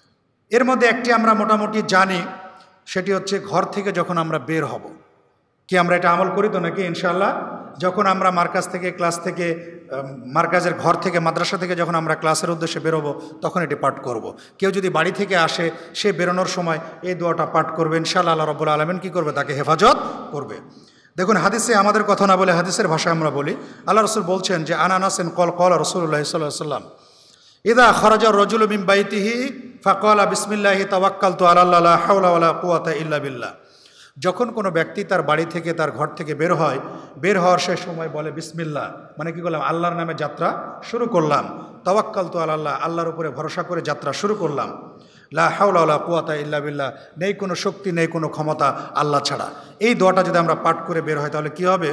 এর মধ্যে একটি আমরা মোটামুটি জানি, সেটি হচ্ছে ঘর থেকে যখন আমরা বের হব। কি আমরা এটা আমল করি তো নাকি? ইনশাআল্লাহ। যখন আমরা মার্কাজ থেকে, ক্লাস থেকে, মার্কাজের ঘর থেকে, মাদ্রাসা থেকে যখন আমরা ক্লাসের উদ্দেশ্যে বেরোবো, তখন এটি পাঠ করব। কেউ যদি বাড়ি থেকে আসে, সে বেরোনোর সময় এই দোয়াটা পাঠ করবে, ইনশাআল্লাহ আল্লাহ রাব্বুল আলামিন কী করবে, তাকে হেফাজত করবে। দেখুন, হাদিসে আমাদের কথা না বলে হাদিসের ভাষায় আমরা বলি। আল্লাহ রসুল বলছেন যে আনানাসেন কল কল রসুল্লাহ সাল্লাল্লাহু আলাইহি ওয়াসাল্লাম ইদা খরাজা রাজুলু মিন বাইতিহি ফাকালা বিসমিল্লাহি তাওয়াক্কালতু আলাল্লাহ লা হাওলা ওয়ালা কুওয়াতা ইল্লা বিল্লাহ। যখন কোনো ব্যক্তি তার বাড়ি থেকে, তার ঘর থেকে বের হয়, বের হওয়ার সে সময় বলে বিসমিল্লাহ, মানে কি করলাম, আল্লাহর নামে যাত্রা শুরু করলাম। তাওয়াক্কালতু আলাল্লাহ, আল্লাহর উপরে ভরসা করে যাত্রা শুরু করলাম। লা হাওলা ওয়ালা কুওয়াতা ইল্লা বিল্লাহ, নেই কোনো শক্তি, নেই কোনো ক্ষমতা আল্লাহ ছাড়া। এই দোয়াটা যদি আমরা পাঠ করে বের হয়, তাহলে কি হবে,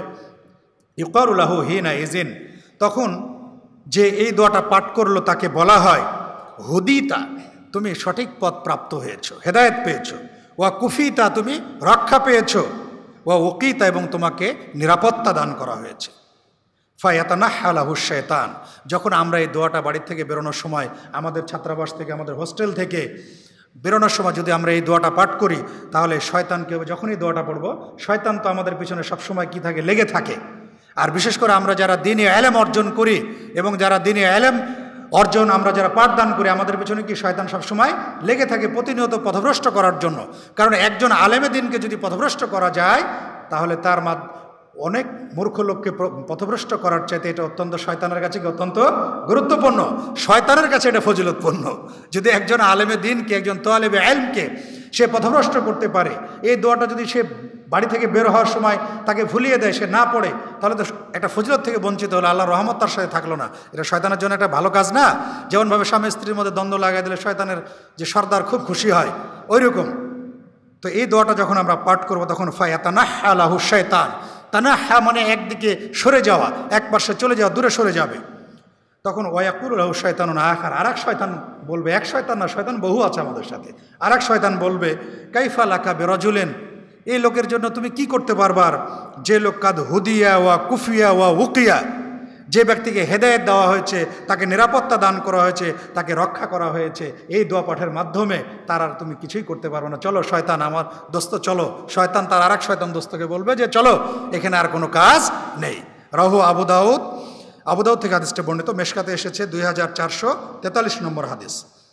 ইউকারু লাহু হিনা ইজিন, তখন যে এই দোয়াটা পাঠ করলো তাকে বলা হয় হুদিতা, তুমি সঠিক পথ প্রাপ্ত হয়েছো, হেদায়েত পেয়েছো। ওয়া কুফিতা, তুমি রক্ষা পেয়েছো। ওয়া ওকিতা, এবং তোমাকে নিরাপত্তা দান করা হয়েছে। ফায়াতানাহা লাহু শায়তান, যখন আমরা এই দোয়াটা বাড়ির থেকে বেরোনোর সময়, আমাদের ছাত্রাবাস থেকে, আমাদের হোস্টেল থেকে বেরোনোর সময় যদি আমরা এই দোয়াটা পাঠ করি, তাহলে শয়তানকে, যখনই দোয়াটা পড়ব, শয়তান তো আমাদের পিছনে সবসময় কি থাকে, লেগে থাকে। আর বিশেষ করে আমরা যারা দ্বীনি ইলম অর্জন করি, এবং যারা দ্বীনি ইলম অর্জন আমরা যারা পাঠদান করি, আমাদের পিছনে কি শয়তান সবসময় লেগে থাকে, প্রতিনিয়ত পথভ্রষ্ট করার জন্য। কারণ একজন আলেমে দ্বীনকে যদি পথভ্রষ্ট করা যায়, তাহলে তার মাদ অনেক মূর্খ লোককে পথভ্রষ্ট করার চাইতে এটা অত্যন্ত শয়তানের কাছে কি অত্যন্ত গুরুত্বপূর্ণ, শয়তানের কাছে এটা ফজিলতপূর্ণ। যদি একজন আলেমে দ্বীনকে, একজন তালেবে ইলমকে সে পথভ্রষ্ট করতে পারে, এই দোয়াটা যদি সে বাড়ি থেকে বের হওয়ার সময় তাকে ভুলিয়ে দেয়, সে না পড়ে, তাহলে তো একটা ফজিলত থেকে বঞ্চিত হলো, আল্লাহর রহমত তার সাথে থাকলো না। এটা শয়তানের জন্য একটা ভালো কাজ না? যেমনভাবে স্বামী স্ত্রীর মধ্যে দ্বন্দ্ব লাগাই দিলে শয়তানের যে সর্দার খুব খুশি হয়, ওই রকম। তো এই দোয়াটা যখন আমরা পাঠ করবো তখন ফায়াতানাহ্হা লাহু শাইতান, তানাহ্হা মানে একদিকে সরে যাওয়া, এক পাশে চলে যাওয়া, দূরে সরে যাবে। তখন ওয়াকুলু লাহু শাইতানুন আখার, আর এক শয়তান বলবে, এক শয়তান না, শয়তান বহু আছে আমাদের সাথে। আর এক শয়তান বলবে, কাইফা লাকা বিরাজুলিন, এই লোকের জন্য তুমি কি করতে পারবার, যে লোক কাদ হুদিয়া ওয়া কুফিয়া ওয়া উকিয়া, যে ব্যক্তিকে হেদায়েত দেওয়া হয়েছে, তাকে নিরাপত্তা দান করা হয়েছে, তাকে রক্ষা করা হয়েছে, এই দোয়া পাঠের মাধ্যমে তার আর তুমি কিছুই করতে পারবে না। চলো শয়তান আমার দোস্ত, চলো। শয়তান তার আর এক শয়তান দোস্তকে বলবে যে চলো, এখানে আর কোনো কাজ নেই। রাহু আবু দাউদ, আবু দাউদ থেকে হাদিসটা বর্ণিত, মেশকাতে এসেছে দুই হাজার চারশো তেতাল্লিশ নম্বর হাদিস।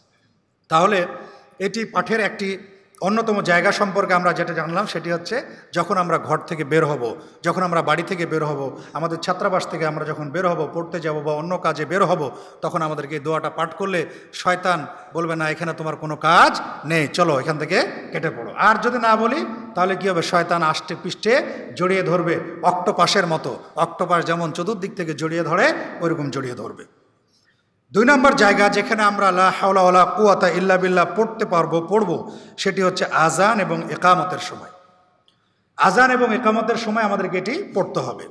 তাহলে এটি পাঠের একটি অন্যতম জায়গা সম্পর্কে আমরা যেটা জানলাম সেটি হচ্ছে, যখন আমরা ঘর থেকে বের হব, যখন আমরা বাড়ি থেকে বের হব, আমাদের ছাত্রাবাস থেকে আমরা যখন বের হব, পড়তে যাব বা অন্য কাজে বের হব, তখন আমাদেরকে এই দোয়াটা পাঠ করলে শয়তান বলবে না এখানে তোমার কোনো কাজ নেই, চলো এখান থেকে কেটে পড়ো। আর যদি না বলি তাহলে কী হবে, শয়তান আষ্টে পৃষ্ঠে জড়িয়ে ধরবে, অক্টোপাসের মতো। অক্টোপাস যেমন চতুর্দিক থেকে জড়িয়ে ধরে, ওইরকম জড়িয়ে ধরবে। দুই নম্বর জায়গা যেখানে আমরা লা হাওলা ওয়ালা কুওয়াতা ইল্লা বিল্লাহ পড়তে পারবো, পড়বো, সেটি হচ্ছে আজান এবং একামতের সময়। আজান এবং একামতের সময় আমাদেরকে এটি পড়তে হবে।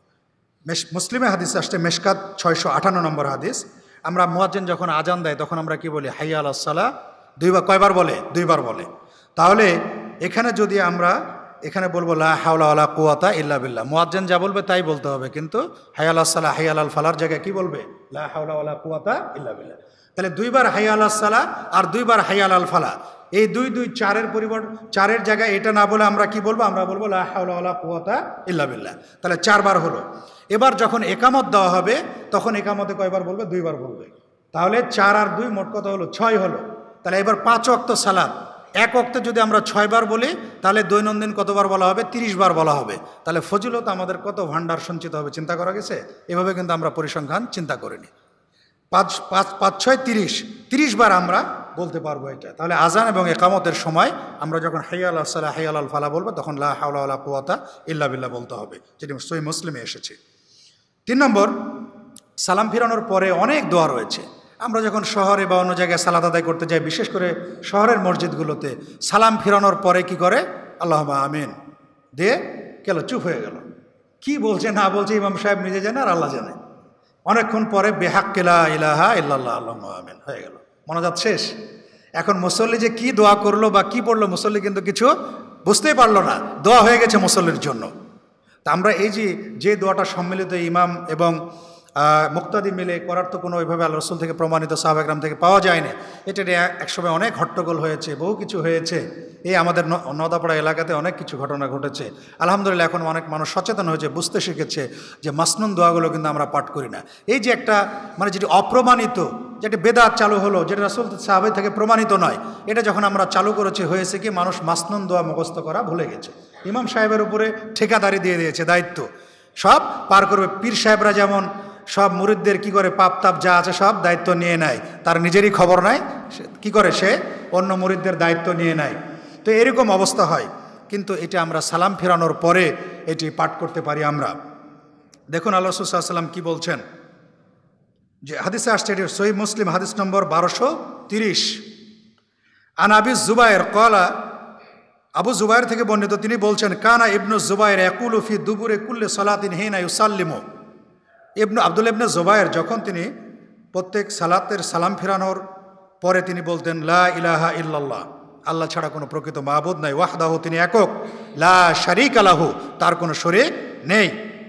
মুসলিমে হাদিস আসছে, মেশকাত ছয়শো আটান্ন নম্বর হাদিস। আমরা মুয়াজ্জিন যখন আজান দেয় তখন আমরা কি বলি, হাইয়া আলাস সালাহ, দুইবার, কয়বার বলে? দুইবার বলে। তাহলে এখানে যদি আমরা এখানে বলবো লা হাওলা ওয়ালা কুওয়াতা ইল্লা বিল্লাহ, মুয়াজ্জিন যা বলবে তাই বলতে হবে, কিন্তু হাইয়া আলাস সালাহ, হাইয়া আলাল ফালার জায়গায় কি বলবে, লা হাওলা ওয়ালা কুওয়াতা ইল্লা বিল্লাহ। তাহলে দুইবার হাইয়া আলাস সালাহ আর দুইবার হাইয়া আলাল ফালাহ, এই দুই দুই চারের পরিবর্তন, চারের জায়গায় এটা না বলে আমরা কি বলবো, আমরা বলবো লা হাওলা ওয়ালা কুওয়াতা ইল্লা বিল্লাহ। তাহলে চারবার হলো। এবার যখন একামত দেওয়া হবে তখন একামতে কয়বার বলবে, দুইবার বলবে। তাহলে চার আর দুই মোট কত হলো, ছয় হলো। তাহলে এবার পাঁচ ওয়াক্ত সালাত, এক ওয়াক্তে যদি আমরা ছয়বার বলি তাহলে দৈনন্দিন কতবার বলা হবে, তিরিশ বার বলা হবে। তাহলে ফজিলত আমাদের কত ভান্ডার সঞ্চিত হবে চিন্তা করা গেছে? এভাবে কিন্তু আমরা পরিসংখ্যান চিন্তা করিনি। পাঁচ পাঁচ পাঁচ ছয় তিরিশ, তিরিশ বার আমরা বলতে পারবো এটা। তাহলে আজান এবং একামতের সময় আমরা যখন হাইয়া আলাস সালাহ, হাইয়া আলাল ফালাহ বলবো তখন লা হাওলা ওয়ালা কুওয়াতা ইল্লা বিল্লাহ বলতে হবে, যেটি সহিহ মুসলিমে এসেছে। তিন নম্বর, সালাম ফিরানোর পরে অনেক দোয়া রয়েছে। আমরা যখন শহরে বা অন্য জায়গায় সালাত আদায় করতে যাই, বিশেষ করে শহরের মসজিদগুলোতে, সালাম ফিরানোর পরে কি করে, আল্লাহুম্মা আমিন দিয়ে গেল, চুপ হয়ে গেল। কি বলছে না বলছে ইমাম সাহেব নিজে জানে আর আল্লাহ জানে। অনেকক্ষণ পরে বেহাক্কে লা ইলাহা ইল্লাল্লাহ আল্লাহুম্মা আমিন হয়ে গেল, মোনাজাত শেষ। এখন মুসল্লি যে কি দোয়া করলো বা কি পড়লো, মুসল্লি কিন্তু কিছু বুঝতেই পারলো না, দোয়া হয়ে গেছে মুসল্লির জন্য। তা আমরা এই যে যে দোয়াটা সম্মিলিত ইমাম এবং মুক্তাদি মিলে করার তো কোনো ওইভাবে আল্লাহ রসুল থেকে প্রমাণিত, সাহাবা একরাম থেকে পাওয়া যায়নি। এটা একসময় অনেক হট্টগোল হয়েছে, বহু কিছু হয়েছে। এই আমাদের নদাপাড়া এলাকাতে অনেক কিছু ঘটনা ঘটেছে। আলহামদুলিল্লাহ এখন অনেক মানুষ সচেতন হয়েছে, বুঝতে শিখেছে যে মাসনুন দোয়াগুলো কিন্তু আমরা পাঠ করি না। এই যে একটা মানে যেটি অপ্রমাণিত, যেটি বেদাত চালু হলো, যেটা রাসূল সাহাবা থেকে প্রমাণিত নয়, এটা যখন আমরা চালু করেছি হয়েছে কি, মানুষ মাসনুন দোয়া মুখস্থ করা ভুলে গেছে। ইমাম সাহেবের উপরে ঠিকাদারি দিয়ে দিয়েছে, দায়িত্ব সব পার করবে। পীর সাহেবরা যেমন সব মুরিদদের কি করে, পাপ তাপ যা আছে সব দায়িত্ব নিয়ে নেয়, তার নিজেরই খবর নাই, কি করে সে অন্য মুরিদদের দায়িত্ব নিয়ে নেয়। তো এরকম অবস্থা হয়। কিন্তু এটা আমরা সালাম ফেরানোর পরে এটি পাঠ করতে পারি আমরা। দেখুন আল্লাহ রাসূল সাল্লাল্লাহু আলাইহি ওয়াসাল্লাম কি বলছেন, যে হাদিসে আসছে, এটি সহিহ মুসলিম হাদিস নম্বর বারোশো তিরিশ। আন আবি জুবায়ের ক্বালা, আবু জুবায়ের থেকে বর্ণিত, তিনি বলছেন, কানা ইবনু জুবায়ের ইয়াকুলু ফি দুবুরে কুল্লি সালাতিন হিনা ইউসাল্লিমু। ইবনু আব্দুল ইবনে জুবায়ের যখন তিনি প্রত্যেক সালাতের সালাম ফেরানোর পরে তিনি বলতেন, লা ইলাহা ইল্লাল্লাহ, আল্লাহ ছাড়া কোনো প্রকৃত মাবুদ নাই, ওয়াহদাহু, তিনি একক, লা শারীকা লাহু, তার কোনো শরীক নেই,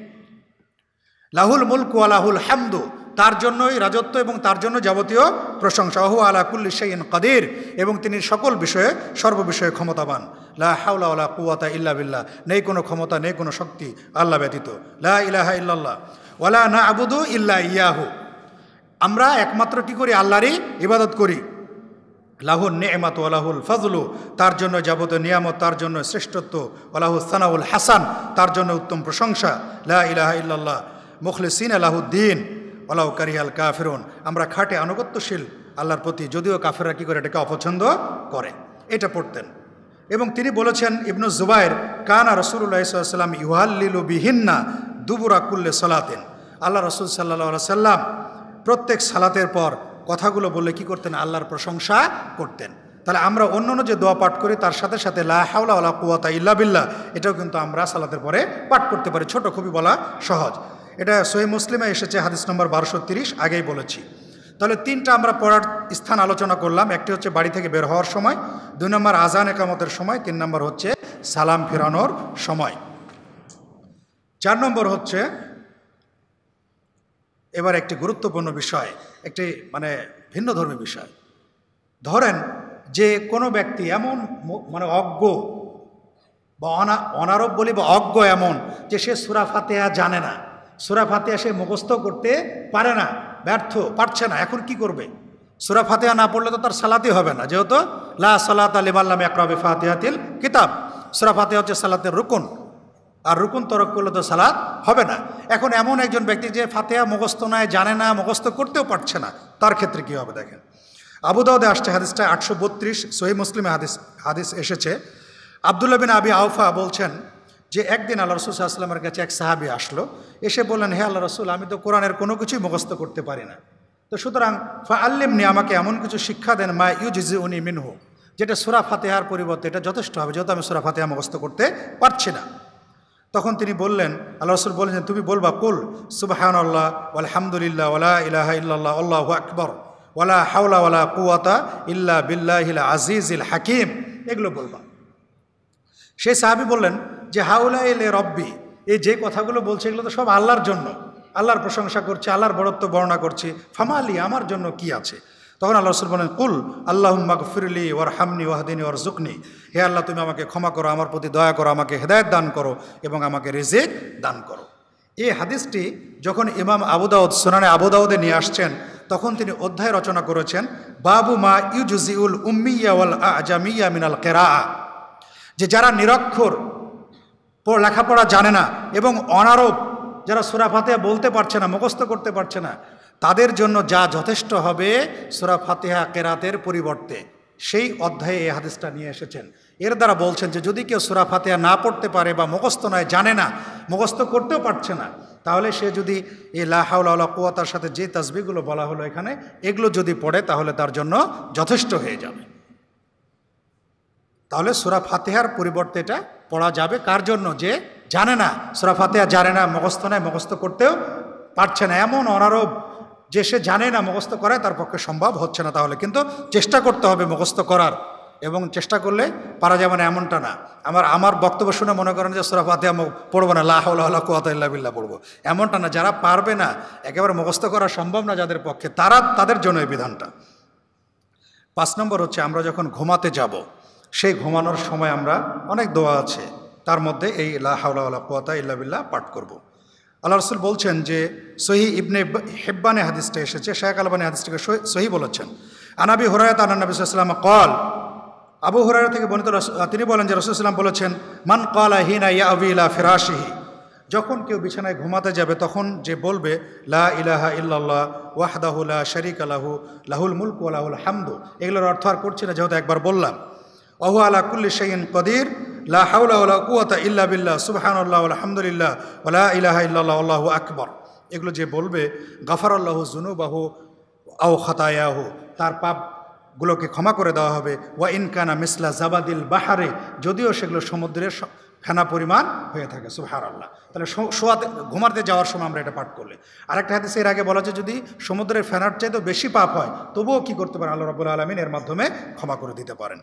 লাহুল মুলকু ওয়া লাহুল হামদু, তার জন্যই রাজত্ব এবং তার জন্য যাবতীয় প্রশংসা, ওয়া হুয়া আলা কুল্লি শাইইন কাদির, এবং তিনি সকল বিষয়ে সর্ববিষয়ে ক্ষমতাবান, লা হাওলা ওয়ালা কুওয়াতা ইল্লা বিল্লাহ, নেই কোনো ক্ষমতা নেই কোনো শক্তি আল্লাহ ব্যতীত, লা ইলাহা ইল্লাল্লাহ ওয়ালা না'বুদু ইল্লা ইয়াহু, আমরা একমাত্র কি করি, আল্লাহরই ইবাদত করি, লাহুন নি'মাতু ওয়া লাহুল ফাজলু, তার জন্য যাবতীয় নিয়ামত, তার জন্য শ্রেষ্ঠত্ব, ওয়া লাহু সানাউল হাসান, তার জন্য উত্তম প্রশংসা, লা ইলাহা ইল্লাল্লাহ মুখলিসিনা লাহুদ্দিন ওয়ালাউ কারিহাল কাফিরুন, আমরা খাটে আনুগত্যশীল আল্লাহর প্রতি, যদিও কাফেররা কি করে এটাকে অপছন্দ করে। এটা পড়তেন। এবং তিনি বলেছেন ইবনু জুবাইর কানা রাসূলুল্লাহ সাল্লাল্লাহু আলাইহি ওয়াসাল্লাম ইউহাল্লিলু বিহিন্না দুবুরা কুল্লি সালাতিন, আল্লাহ রাসূল সাল্লাল্লাহু আলাইহি সাল্লাম প্রত্যেক সালাতের পর কথাগুলো বললে কি করতেন? আল্লাহর প্রশংসা করতেন। তাহলে আমরা অন্য অন্য যে দোয়া পাঠ করি তার সাথে সাথে লা হাওলা ওয়ালা কুওয়াতা ইল্লা বিল্লাহ এটাও কিন্তু আমরা সালাতের পরে পাঠ করতে পারি। ছোট, খুবই বলা সহজ। এটা সহিহ মুসলিমে এসেছে হাদিস নম্বর বারোশো তিরিশ, আগেই বলেছি। তাহলে তিনটা আমরা পড়ার স্থান আলোচনা করলাম। একটি হচ্ছে বাড়ি থেকে বের হওয়ার সময়, দুই নম্বর আজান একামতের সময়, তিন নম্বর হচ্ছে সালাম ফেরানোর সময়। চার নম্বর হচ্ছে এবার একটি গুরুত্বপূর্ণ বিষয়, একটি মানে ভিন্নধর্মী বিষয়। ধরেন যে কোনো ব্যক্তি এমন মানে অজ্ঞ বা অনা অনারব বলি বা অজ্ঞ এমন যে সে সূরা ফাতিহা জানে না, সূরা ফাতিহা সে মুখস্থ করতে পারে না, ব্যর্থ, পারছে না। এখন কি করবে? সূরা ফাতিহা না পড়লে তো তার সালাতই হবে না, যেহেতু লা সালাতা লিমান লাম ইয়াকরা বিফাতিহাতিল কিতাব। সূরা ফাতিহা হচ্ছে সালাতের রুকুন, আর রুকুন তরক করলে তো সালাত হবে না। এখন এমন একজন ব্যক্তি যে ফাতিহা মুখস্থ নয়, জানে না, মুখস্থ করতেও পারছে না, তার ক্ষেত্রে কী হবে? দেখেন, আবু দাউদে আসছে হাদিসটা আটশো বত্রিশ, সহিহ মুসলিমে হাদিস হাদিস এসেছে। আব্দুল্লাহ বিন আবি আওফা বলছেন যে একদিন আল্লাহ রাসূল সাল্লাল্লাহু আলাইহি ওয়াসাল্লামের কাছে এক সাহাবী আসলো, এসে বললেন, হে আল্লাহ রাসূল, আমি তো কোরআনের কোনো কিছুই মুখস্থ করতে পারি না, তো সুতরাং ফাআল্লিমনি, আমাকে এমন কিছু শিক্ষা দেন মা ইউজিজুনি মিনহু, যেটা সূরা ফাতিহার পরিবর্তে এটা যথেষ্ট হবে, যেহেতু আমি সূরা ফাতিহা মুখস্থ করতে পারছি না। তখন তিনি বললেন, আল্লাহ রাসূল বললেন, তুমি বলবা কুল সুবহানাল্লাহ ওয়ালহামদুলিল্লাহ ওয়ালা ইলাহা ইল্লাল্লাহ আল্লাহু আকবার ওয়ালা হাওলা ওয়ালা কুওয়াতা ইল্লা বিল্লাহিল আজিজিল হাকিম, এগুলো বলবা। সেই সাহাবী বললেন যে হাউলা ইলে রব্বি, এই যে কথাগুলো বলছে এগুলো তো সব আল্লাহর জন্য, আল্লাহর প্রশংসা করছে, আল্লাহর বড়ত্ব বর্ণনা করছে, ফামালি, আমার জন্য কি আছে? তখন আল্লাহ রাসূল বলেন, কুল আল্লাহুম্মা গফিরলি ওয়ারহামনি ওয়াহদিনি ওয়ারজুকনি, হে আল্লাহ তুমি আমাকে ক্ষমা করো, আমার প্রতি দয়া করো, আমাকে হেদায়েত দান করো এবং আমাকে রিজিক দান করো। এই হাদিসটি যখন ইমাম আবু দাউদ সুনানে আবু দাউদে নিয়ে আসছেন, তখন তিনি অধ্যায় রচনা করেছেন বাবু মা ইউজজিউল উম্মিয়া ওয়াল আজামিয়া মিনাল কিরাআ, যে যারা নিরক্ষর, লেখাপড়া জানে না এবং অনারব, যারা সূরা ফাতিহা বলতে পারছে না, মুখস্থ করতে পারছে না, তাদের জন্য যা যথেষ্ট হবে সূরা ফাতিহা কেরাতের পরিবর্তে, সেই অধ্যায়ে এই হাদিসটা নিয়ে এসেছেন। এর দ্বারা বলছেন যে যদি কেউ সূরা ফাতিহা না পড়তে পারে বা মুখস্থ নয়, জানে না, মুখস্থ করতেও পারছে না, তাহলে সে যদি এই লা হাওলা ওয়ালা কুওয়াতার সাথে যে তাসবিহগুলো বলা হলো এখানে, এগুলো যদি পড়ে তাহলে তার জন্য যথেষ্ট হয়ে যাবে। তাহলে সূরা ফাতিহার পরিবর্তে এটা পড়া যাবে। কার জন্য? যে জানে না, সূরা ফাতিহা জানে না, মুখস্থ নয়, মুখস্থ করতেও পারছে না, এমন অনারব যে সে জানে না, মুখস্থ করায় তার পক্ষে সম্ভব হচ্ছে না। তাহলে কিন্তু চেষ্টা করতে হবে মুখস্থ করার, এবং চেষ্টা করলে পারা যাবে না এমনটা না। আমার আমার বক্তব্য শুনে মনে করেন যে সূরা ফাতিহা পড়বো না, লা হাওলা ওয়ালা কুওয়াতা ইল্লা বিল্লাহ পড়বো, এমনটা না। যারা পারবে না, একেবারে মুখস্থ করা সম্ভব না যাদের পক্ষে, তারা তাদের জন্য এই বিধানটা। পাঁচ নম্বর হচ্ছে আমরা যখন ঘুমাতে যাব, সেই ঘুমানোর সময় আমরা অনেক দোয়া আছে, তার মধ্যে এই লা হাওলা ওয়ালা কুওয়াতা ইল্লা বিল্লাহ পাঠ করব। আল্লাহ রাসূল বলছেন যে সহিহ ইবনে হিব্বানে হাদিসটা এসেছে, শায়খ আলবানী হাদিসটাকে সহিহ বলেছেন। আনাবি হুরায়রা আন নবী সাল্লাল্লাহু আলাইহি ওয়াসাল্লাম ক্বাল, আবু হুরায়রা থেকে বর্ণিত, তিনি বলেন যে রাসূল সাল্লাল্লাহু আলাইহি ওয়াসাল্লাম বলেছেন, মান ক্বালা হিনা ইয়াবি ইলা ফিরাশিহি, যখন কেউ বিছানায় ঘুমাতে যাবে তখন যে বলবে লা ইলাহা ইল্লাল্লাহ ওয়াহদাহু লা শারীকা লাহু লাহুল মুলকু ওয়া লাহুল হামদু, এগুলোর অর্থ আর করছি না, যেহেতু একবার বললাম। ওয়া হুয়া আলা কুল্লি শাইইন কাদির, লা হাওলা ওয়ালা কুওয়াতা ইল্লা বিল্লাহ, সুবহানাল্লাহ ওয়ালহামদুলিল্লাহ ওয়া লা ইলাহা ইল্লাল্লাহ আল্লাহু আকবার, এগুলো যে বলবে গাফারাল্লাহু যুনুবাহু আও খাতায়াহু, তার পাপগুলোকে ক্ষমা করে দেওয়া হবে। ওয়া ইন কানা মিসলা জাবাদিল বাহারে, যদিও সেগুলো সমুদ্রের ফেনা পরিমাণ হয়ে থাকে। সুবহানাল্লাহ। তাহলে শোয়াতে ঘুমাতে যাওয়ার সময় আমরা এটা পাঠ করলে। আরেকটা হাদিসে এর আগে বলা যায় যদি সমুদ্রের ফেনার চাইতেও বেশি পাপ হয় তবুও কি করতে পারেন, আল্লাহ রাব্বুল আলামিন এর মাধ্যমে ক্ষমা করে দিতে পারেন।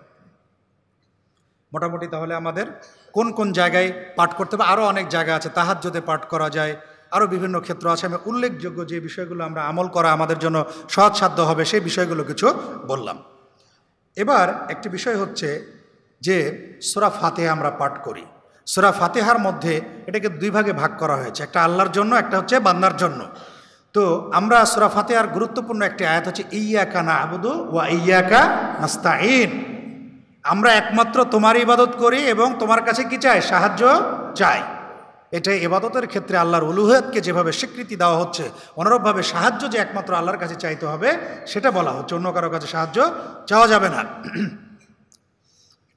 মোটামুটি তাহলে আমাদের কোন কোন জায়গায় পাঠ করতে হবে, আরও অনেক জায়গা আছে, তাহাজ্জুদে পাঠ করা যায়, আরও বিভিন্ন ক্ষেত্র আছে। আমি উল্লেখযোগ্য যে বিষয়গুলো আমরা আমল করা আমাদের জন্য সহজসাধ্য হবে সেই বিষয়গুলো কিছু বললাম। এবার একটি বিষয় হচ্ছে যে সূরা ফাতিহা আমরা পাঠ করি, সূরা ফাতিহার মধ্যে এটাকে দুই ভাগে ভাগ করা হয়েছে, একটা আল্লাহর জন্য, একটা হচ্ছে বান্দার জন্য। তো আমরা সূরা ফাতিহার গুরুত্বপূর্ণ একটি আয়াত হচ্ছে ইয়্যাকা না'বুদু ওয়া ইয়্যাকা নাস্তাঈন, আমরা একমাত্র তোমার ইবাদত করি এবং তোমার কাছে কি চাই, সাহায্য চাই। এটা ইবাদতের ক্ষেত্রে আল্লাহর উলুহিয়তকে যেভাবে স্বীকৃতি দেওয়া হচ্ছে, অনুরূপভাবে সাহায্য যে একমাত্র আল্লাহর কাছে চাইতে হবে সেটা বলা হচ্ছে, অন্য কারো কাছে সাহায্য চাওয়া যাবে না।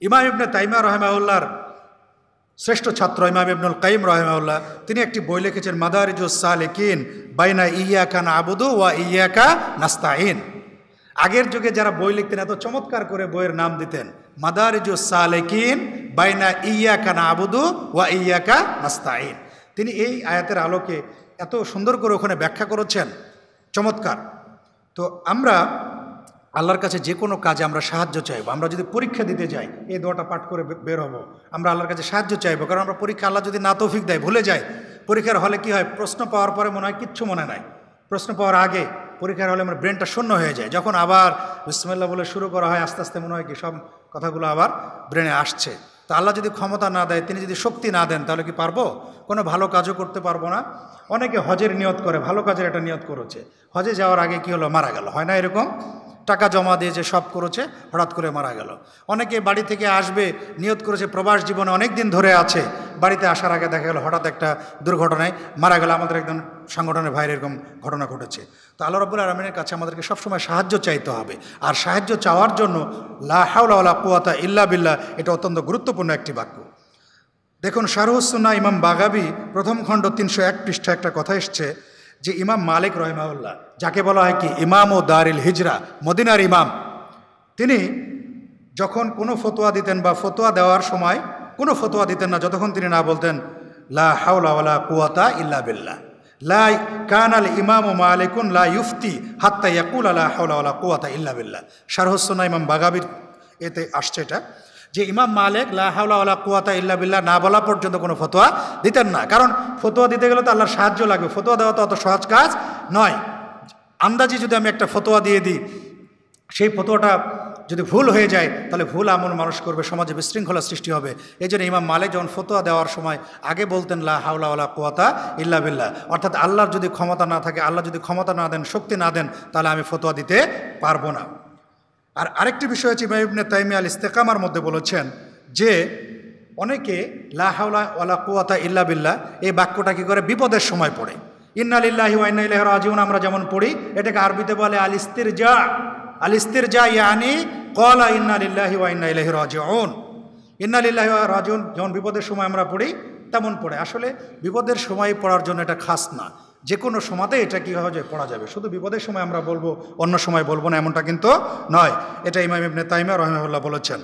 ইমাম ইবনে তাইমিয়া রাহিমাহুল্লাহর শ্রেষ্ঠ ছাত্র ইমাম ইবনুল কাইয়িম রাহিমাহুল্লাহ তিনি একটি বই লিখেছেন মাদারিজুস সালিকিন বাইনা ইয়াকা না'বুদু ওয়া ইয়াকা নাস্তাইন। আগের যুগে যারা বই লিখতেন এত চমৎকার করে বইয়ের নাম দিতেন, মাদারিজুস সালিকিন বাইনা ইয়াকা না'বুদু ওয়া ইয়াকা নাস্তাইন। তিনি এই আয়াতের আলোকে এত সুন্দর করে ওখানে ব্যাখ্যা করেছেন, চমৎকার। তো আমরা আল্লাহর কাছে যে কোনো কাজে আমরা সাহায্য চাইবো। আমরা যদি পরীক্ষা দিতে যাই এই দোয়াটা পাঠ করে বের হবো, আমরা আল্লাহর কাছে সাহায্য চাইবো, কারণ আমরা পরীক্ষা আল্লাহ যদি না তৌফিক দেয় ভুলে যাই। পরীক্ষার হলে কি হয়, প্রশ্ন পাওয়ার পরে মনে হয় কিচ্ছু মনে নাই, প্রশ্ন পাওয়ার আগে পরীক্ষার হলে আমার ব্রেনটা শূন্য হয়ে যায়। যখন আবার বিসমিল্লাহ বলে শুরু করা হয় আস্তে আস্তে মনে হয় কি সব কথাগুলো আবার ব্রেনে আসছে। তো আল্লাহ যদি ক্ষমতা না দেয়, তিনি যদি শক্তি না দেন, তাহলে কি পারবো? কোনো ভালো কাজও করতে পারবো না। অনেকে হজের নিয়ত করে, ভালো কাজের একটা নিয়ত করেছে, হজে যাওয়ার আগে কি হলো, মারা গেল। হয় না এরকম? টাকা জমা দিয়ে যে সব করেছে, হঠাৎ করে মারা গেল। অনেকে বাড়ি থেকে আসবে, নিয়ত করেছে, প্রবাস জীবনে অনেক দিন ধরে আছে, বাড়িতে আসার আগে দেখা গেল হঠাৎ একটা দুর্ঘটনায় মারা গেল। আমাদের একজন সংগঠনের ভাইয়ের এরকম ঘটনা ঘটেছে। তো আল্লাহ রাব্বুল আলামিনের কাছে আমাদেরকে সবসময় সাহায্য চাইতে হবে। আর সাহায্য চাওয়ার জন্য লা হাওলা ওয়ালা কুওয়াতা ইল্লা বিল্লাহ, এটা অত্যন্ত গুরুত্বপূর্ণ একটি বাক্য। দেখুন শারহুস সুন্নাহ ইমাম বাগাবী প্রথম খণ্ড তিনশো এক পৃষ্ঠা একটা কথা এসছে যে ইমাম মালিক রাহিমাহুল্লাহ, যাকে বলা হয় কি ইমাম ও দারিল হিজরা, মদিনার ইমাম, তিনি যখন কোনো ফতোয়া দিতেন বা ফতোয়া দেওয়ার সময় কোনো ফতোয়া দিতেন না যতক্ষণ তিনি না বলতেন লা হাওলা ওয়ালা কুওয়াতা ইল্লা বিল্লাহ। লা কানাল ইমাম মালিকুন লা ইফতি হাত্তা ইয়াকুল লা হাওলা ওয়ালা কুওয়াতা ইল্লা বিল্লাহ। শারহুস সুন্নাহ ইমাম বাগাবীর এতে আসছে এটা, যে ইমাম মালিক লা হাওলা ওয়ালা কুওয়াতা ইল্লা বিল্লাহ না বলা পর্যন্ত কোনো ফতোয়া দিতেন না। কারণ ফতোয়া দিতে গেলে তো আল্লাহর সাহায্য লাগবে, ফতোয়া দেওয়া তো অত সহজ কাজ নয়। আন্দাজি যদি আমি একটা ফতোয়া দিয়ে দিই, সেই ফতোয়াটা যদি ভুল হয়ে যায় তাহলে ভুল আমল মানুষ করবে, সমাজে বিশৃঙ্খলা সৃষ্টি হবে। এই জন্য ইমাম মালিক যখন ফতোয়া দেওয়ার সময় আগে বলতেন লা হাওলা ওয়ালা কুওয়াতা ইল্লা বিল্লাহ, অর্থাৎ আল্লাহর যদি ক্ষমতা না থাকে, আল্লাহ যদি ক্ষমতা না দেন, শক্তি না দেন, তাহলে আমি ফতোয়া দিতে পারবো না। আর আরেকটি বিষয় হচ্ছে ইমাম ইবনে তাইমিয়া আল ইস্তেকামার মধ্যে বলেছেন যে অনেকে লা হাওলা ওয়ালা কুওয়াতা ইল্লা বিল্লাহ এই বাক্যটা কি করে বিপদের সময় পড়ে। ইন্না লিল্লাহি ওয়া ইন্না ইলাইহি রাজিউন আমরা যেমন পড়ি, এটাকে আরবিতে বলে আল ইস্তিরজা। আল ইস্তিরজা ইয়ানি ক্বালা ইন্না লিল্লাহি ওয়া ইন্না ইলাইহি রাজিউন। ইন্না লিল্লাহি ওয়া রাজিউন যেমন বিপদের সময় আমরা পড়ি তেমন পড়ে। আসলে বিপদের সময় পড়ার জন্য এটা খাস না, যে কোনো সময়তে এটা কী হয় যে পড়া যাবে। শুধু বিপদের সময় আমরা বলবো, অন্য সময় বলবো না, এমনটা কিন্তু নয়। এটা ইমাম ইবনে তাইমিয়া রাহিমাহুল্লাহ বলেছেন।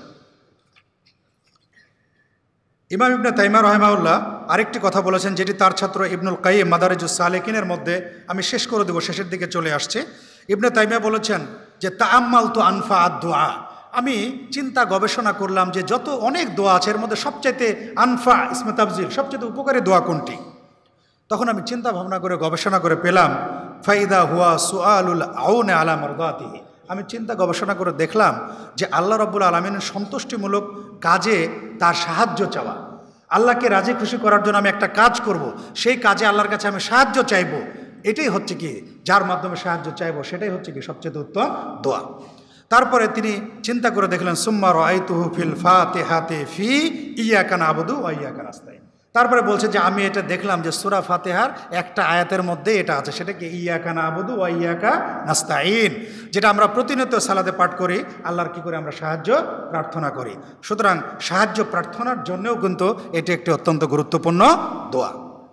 ইমাম ইবনে তাইমিয়া রাহিমাহুল্লাহ আরেকটি কথা বলেছেন, যেটি তার ছাত্র ইবনুল কাইয়িম মাদারিজুস সালিকিনের মধ্যে, আমি শেষ করে দেবো, শেষের দিকে চলে আসছে। ইবনে তাইমিয়া বলেছেন যে তাআম্মালতু আনফা আদ-দুআ, আমি চিন্তা গবেষণা করলাম যে যত অনেক দোয়া আছে এর মধ্যে সবচাইতে আনফা ইসমে তাফজিল, সবচাইতে উপকারী দোয়া কোনটি? তখন আমি চিন্তা ভাবনা করে গবেষণা করে পেলাম ফাইদা হুয়া সুআলুল আউনে আলা মারদাতিহি। আমি চিন্তা গবেষণা করে দেখলাম যে আল্লাহ রাব্বুল আলামিনের সন্তুষ্টিমূলক কাজে তার সাহায্য চাওয়া, আল্লাহকে রাজি খুশি করার জন্য আমি একটা কাজ করব, সেই কাজে আল্লাহর কাছে আমি সাহায্য চাইব, এটাই হচ্ছে কি যার মাধ্যমে সাহায্য চাইব সেটাই হচ্ছে কি সবচেয়ে উত্তম দোয়া। তারপরে তিনি চিন্তা করে দেখলেন সুম্মা রাআইতুহু ফিল ফাতিহাতি ফি ইয়াকা না'বুদু ওয়া ইয়াকা নাস্তাইন। তারপরে বলছে যে আমি এটা দেখলাম যে সূরা ফাতিহার একটা আয়াতের মধ্যে এটা আছে, সেটা কি ইয়াকা না'বুদু ওয়া ইয়াকা নাস্তাইন, যেটা আমরা প্রতিনিয়ত সালাতে পাঠ করি, আল্লাহর কি করে আমরা সাহায্য প্রার্থনা করি। সুতরাং সাহায্য প্রার্থনার জন্যও কিন্তু এটি একটি অত্যন্ত গুরুত্বপূর্ণ দোয়া।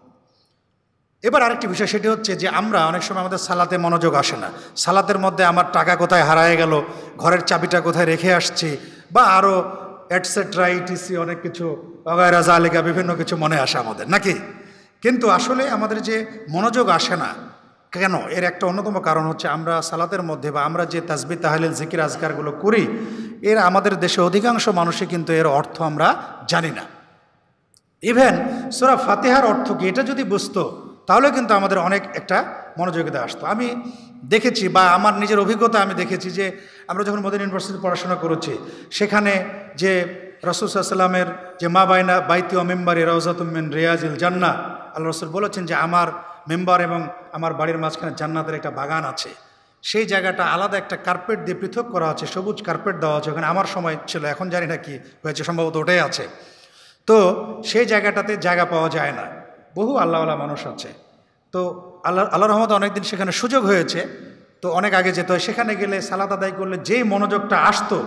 এবার আরেকটি বিষয়, সেটি হচ্ছে যে আমরা অনেক সময় আমাদের সালাতে মনোযোগ আসে না। সালাতের মধ্যে আমার টাকা কোথায় হারায় গেল, ঘরের চাবিটা কোথায় রেখে আসছি, বা আরও এটসেট্রা ইটিসি অনেক কিছু অগায়রা জালিকা বিভিন্ন কিছু মনে আসে আমাদের, নাকি? কিন্তু আসলে আমাদের যে মনোযোগ আসে না কেন, এর একটা অন্যতম কারণ হচ্ছে আমরা সালাতের মধ্যে বা আমরা যে তাসবিহ তাহলিল জিকির আজকারগুলো করি, এর আমাদের দেশে অধিকাংশ মানুষই কিন্তু এর অর্থ আমরা জানি না। ইভেন সূরা ফাতিহার অর্থ কি এটা যদি বুঝতো তাহলে কিন্তু আমাদের অনেক একটা মনোযোগিতা আসতো। আমি দেখেছি বা আমার নিজের অভিজ্ঞতা আমি দেখেছি যে আমরা যখন মদিনা ইউনিভার্সিটি পড়াশোনা করেছি, সেখানে যে রাসূল সাল্লাল্লাহু আলাইহি ওয়াসাল্লামের যে মা বাইনা বাইতি ও মেম্বারে রাউযাতুম মিন রিয়াজিল জান্নাহ, আল্লাহ রাসূল বলেছেন যে আমার মেম্বার এবং আমার বাড়ির মাঝখানে জান্নাতের একটা বাগান আছে, সেই জায়গাটা আলাদা একটা কার্পেট দিয়ে পৃথক করা আছে, সবুজ কার্পেট দেওয়া আছে। ওখানে আমার সময় ছিল, এখন জানি না কি হয়েছে, সম্ভবত ওটাই আছে। তো সেই জায়গাটাতে জায়গা পাওয়া যায় না, বহু আল্লাহওয়ালা মানুষ আছে। তো আল্লাহ আল্লাহ রহমতে অনেকদিন সেখানে সুযোগ হয়েছে, তো অনেক আগে যেতে হয়। সেখানে গেলে সালাত আদায় করলে যেই মনোযোগটা আসতো,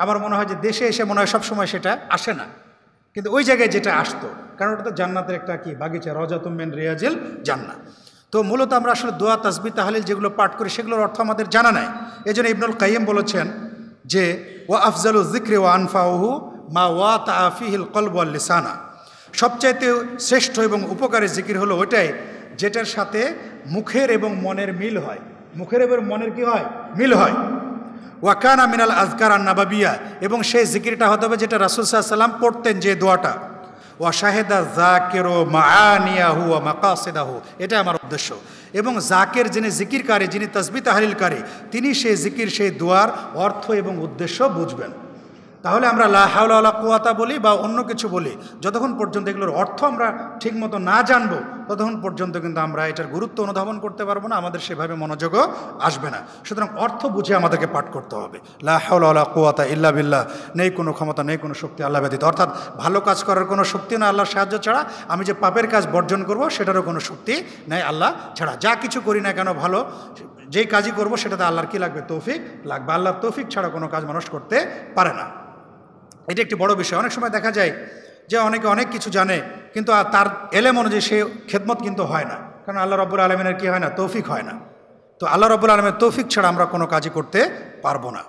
আমার মনে হয় যে দেশে এসে মনে হয় সবসময় সেটা আসে না, কিন্তু ওই জায়গায় যেটা আসতো, কারণ ওটা তো জান্নাতের একটা কি বাগিচা, রজাতুম মিন রিয়াজিল জান্নাহ। তো মূলত আমরা আসলে দোয়া তাসবিহ তাহলিল যেগুলো পাঠ করি সেগুলোর অর্থ আমাদের জানা নাই। এই জন্য ইবনুল কাইয়্যিম বলেছেন যে ওয়া আফজালু যিকরি ওয়া আনফাউহু মা ওয়াতা ফিহিল কলব ওয়াল লিসানা, সবচাইতে শ্রেষ্ঠ এবং উপকারী জিকির হলো ওইটাই যেটার সাথে মুখের এবং মনের মিল হয়, মুখের এবং মনের কি হয়, মিল হয়। ওয়াকানা মিনাল আজকার আন নাবাবিয়া, এবং সেই জিকিরটা হতে হবে যেটা রাসূল সাল্লাল্লাহু আলাইহি ওয়াসাল্লাম পড়তেন, যে দোয়াটা। ওয়া শাহেদা যাকিরু মাআনিয়াহু ওয়া মাকাসিদাহু, এটা আমার উদ্দেশ্য। এবং জাকের যিনি জিকিরকারী, যিনি তাসবিহ তাহলিলকারী, তিনি সেই জিকির, সেই দোয়ার অর্থ এবং উদ্দেশ্য বুঝবেন। তাহলে আমরা লা হাওলা ওয়ালা কুওয়াতা বলি বা অন্য কিছু বলি, যতক্ষণ পর্যন্ত এগুলোর অর্থ আমরা ঠিকমতো না জানবো ততক্ষণ পর্যন্ত কিন্তু আমরা এটার গুরুত্ব অনুধাবন করতে পারবো না, আমাদের সেভাবে মনোযোগও আসবে না। সুতরাং অর্থ বুঝে আমাদেরকে পাঠ করতে হবে। লা হাওলা ওয়ালা কুওয়াতা ইল্লা বিল্লাহ, নেই কোনো ক্ষমতা, নেই কোনো শক্তি আল্লাহ ব্যতীত। অর্থাৎ ভালো কাজ করার কোনো শক্তি না আল্লাহর সাহায্য ছাড়া, আমি যে পাপের কাজ বর্জন করব সেটারও কোনো শক্তি নেই আল্লাহ ছাড়া। যা কিছু করি না কেন ভালো, যেই কাজই করবো সেটাতে আল্লাহর কি লাগবে, তৌফিক লাগবে। আল্লাহর তৌফিক ছাড়া কোনো কাজ মানুষ করতে পারে না। এটা একটি বড় বিষয়। অনেক সময় দেখা যায় যে অনেকে অনেক কিছু জানে, কিন্তু তার এলেম অনুযায়ী সে খেদমত কিন্তু হয় না, কারণ আল্লাহ রাব্বুল আলামিনের কি হয় না, তৌফিক হয় না। তো আল্লাহ রাব্বুল আলামিনের তৌফিক ছাড়া আমরা কোনো কাজই করতে পারবো না।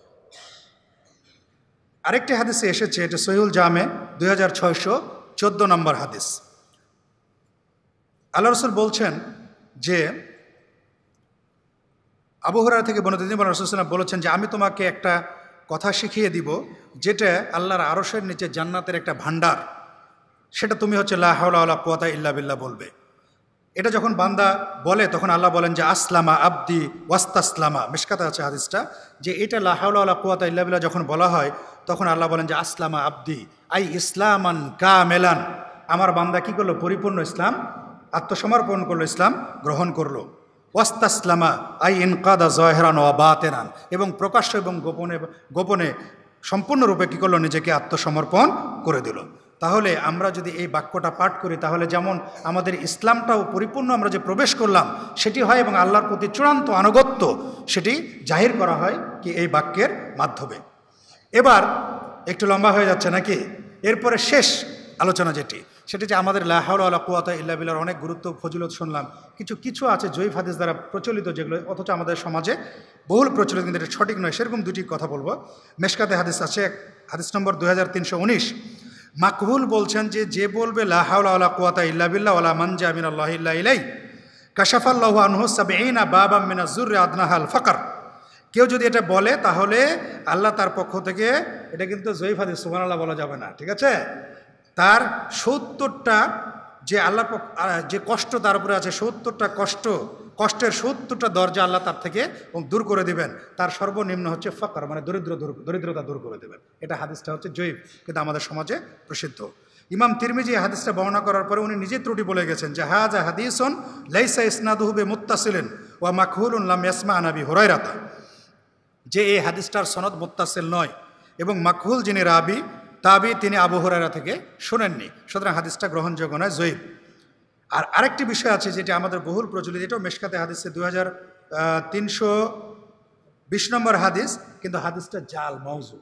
আরেকটি হাদিসে এসেছে, এটা সহিহুল জামে দুই হাজার ছয়শো চোদ্দো নম্বর হাদিস। আল্লাহ রাসূল বলছেন যে আবু হুরায়রা থেকে বর্ণিত, তিনি রাসূল সাল্লাল্লাহু আলাইহি ওয়াসাল্লাম বলেছেন যে আমি তোমাকে একটা কথা শিখিয়ে দিব যেটা আল্লাহর আরশের নিচে জান্নাতের একটা ভান্ডার, সেটা তুমি হচ্ছে লা হাওলা ওয়ালা কুওয়াতা ইল্লা বিল্লাহ বলবে। এটা যখন বান্দা বলে তখন আল্লাহ বলেন যে আসলামা আবদি ওয়াস্তাসলামা, মিশকাতে আছে হাদিসটা, যে এটা লা হাওলা ওয়ালা কুওয়াতা ইল্লা বিল্লাহ যখন বলা হয় তখন আল্লাহ বলেন যে আসলামা আবদি আই ইসলামান কামেলান, আমার বান্দা কি করলো, পরিপূর্ণ ইসলাম আত্মসমর্পণ করলো, ইসলাম গ্রহণ করলো। ওয়াস্তাসলামা আই ইনকাদা জাহিরান ওয়া বাতিনান, এবং প্রকাশ্য এবং গোপনে গোপনে সম্পূর্ণরূপে কী করলো, নিজেকে আত্মসমর্পণ করে দিল। তাহলে আমরা যদি এই বাক্যটা পাঠ করি তাহলে যেমন আমাদের ইসলামটাও পরিপূর্ণ আমরা যে প্রবেশ করলাম সেটি হয়, এবং আল্লাহর প্রতি চূড়ান্ত আনুগত্য সেটি জাহির করা হয় কি এই বাক্যের মাধ্যমে। এবার একটু লম্বা হয়ে যাচ্ছে নাকি, এরপরে শেষ আলোচনা যেটি, সেটি যে আমাদের লা হাওলা ওয়ালা কুওয়াতা ইল্লা বিল্লাহর অনেক গুরুত্ব ফজিলত শুনলাম, কিছু কিছু আছে জয়ীফ হাদিস দ্বারা প্রচলিত যেগুলো অথচ আমাদের সমাজে বহুল প্রচলিত, কিন্তু এটা সঠিক নয়, সেরকম দুটি কথা বলবো। মেশকাতে হাদিস আছে, হাদিস নম্বর দুই হাজার তিনশো উনিশ। মাকহুল বলছেন যে যে বলবে লা হাওলা ওয়ালা কুওয়াতা ইল্লা বিল্লাহ ওয়ালা মানজা মিনাল্লাহি ইল্লা ইলাইহি কাশাফাল্লাহু আনহু সাবঈনা বাবাম মিনাজ যুররি আদনাহাল ফাকর, কেউ যদি এটা বলে তাহলে আল্লাহ তার পক্ষ থেকে, এটা কিন্তু জয়ীফ হাদিস, সুবহানাল্লাহ বলা যাবে না, ঠিক আছে, তার সত্তরটা যে আল্লাহ যে কষ্ট তার উপরে আছে, সত্তরটা কষ্ট, কষ্টের সত্তরটা দরজা আল্লাহ তার থেকে দূর করে দিবেন। তার সর্বনিম্ন হচ্ছে ফকর, মানে দরিদ্র দূর দরিদ্রতা দূর করে দেবেন। এটা হাদিসটা হচ্ছে জয়ীফ, কিন্তু আমাদের সমাজে প্রসিদ্ধ। ইমাম তিরমিজি এই হাদিসটা বর্ণনা করার পরে উনি নিজে ত্রুটি বলে গেছেন যে হাযা হাদিসুন লাইসা ইসনাদুহু বিমুত্তাসিলিন ওয়া মাকহুলুন লাম ইয়াসমা আন আবি হুরায়রাতা, যে এই হাদিসটার সনদ মুত্তাসিল নয় এবং মাকহুল যিনি রাবি তাবি তিনি আবু হুরায়রা থেকে শোনেননি, সুতরাং হাদিসটা গ্রহণযোগ্য নয়, জয়ীফ। আর আরেকটি বিষয় আছে যেটি আমাদের বহুল প্রচলিত, এটাও মেশকাতে হাদিসে দুই হাজার তিনশো বিশ নম্বর হাদিস, কিন্তু হাদিসটা জাল, মওযু,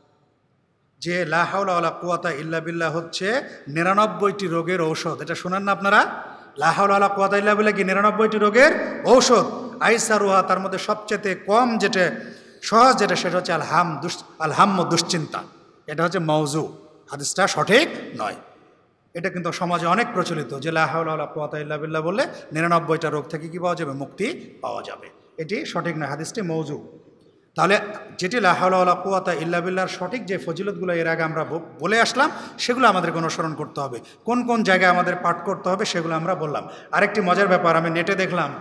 যে লা হাওলা ওয়ালা কুওয়াতা ইল্লা বিল্লাহ হচ্ছে নিরানব্বইটি রোগের ঔষধ। এটা শোনেন না আপনারা, লা হাওলা ওয়ালা কুওয়াতা ইল্লা বিল্লাহ কি নিরানব্বইটি রোগের ঔষধ। আইসারুহা, তার মধ্যে সবচেয়ে কম যেটা সহজ যেটা সেটা হচ্ছে আলহাম দুস আলহাম দুশ্চিন্তা, এটা হচ্ছে মওযু, হাদিসটা সঠিক নয়। এটা কিন্তু সমাজে অনেক প্রচলিত যে লা হাওলা ওয়ালা কুওয়াতা ইল্লা বিল্লাহ বললে নিরানব্বইটা রোগ থেকে কী পাওয়া যাবে, মুক্তি পাওয়া যাবে, এটি সঠিক নয়, হাদিসটি মওযু। তাহলে যেটি লা হাওলা ওয়ালা কুওয়াতা ইল্লা বিল্লাহর সঠিক যে ফজিলতগুলো এর আগে আমরা বলে আসলাম সেগুলো আমাদেরকে অনুসরণ করতে হবে, কোন কোন জায়গায় আমাদের পাঠ করতে হবে সেগুলো আমরা বললাম। আরেকটি মজার ব্যাপার, আমি নেটে দেখলাম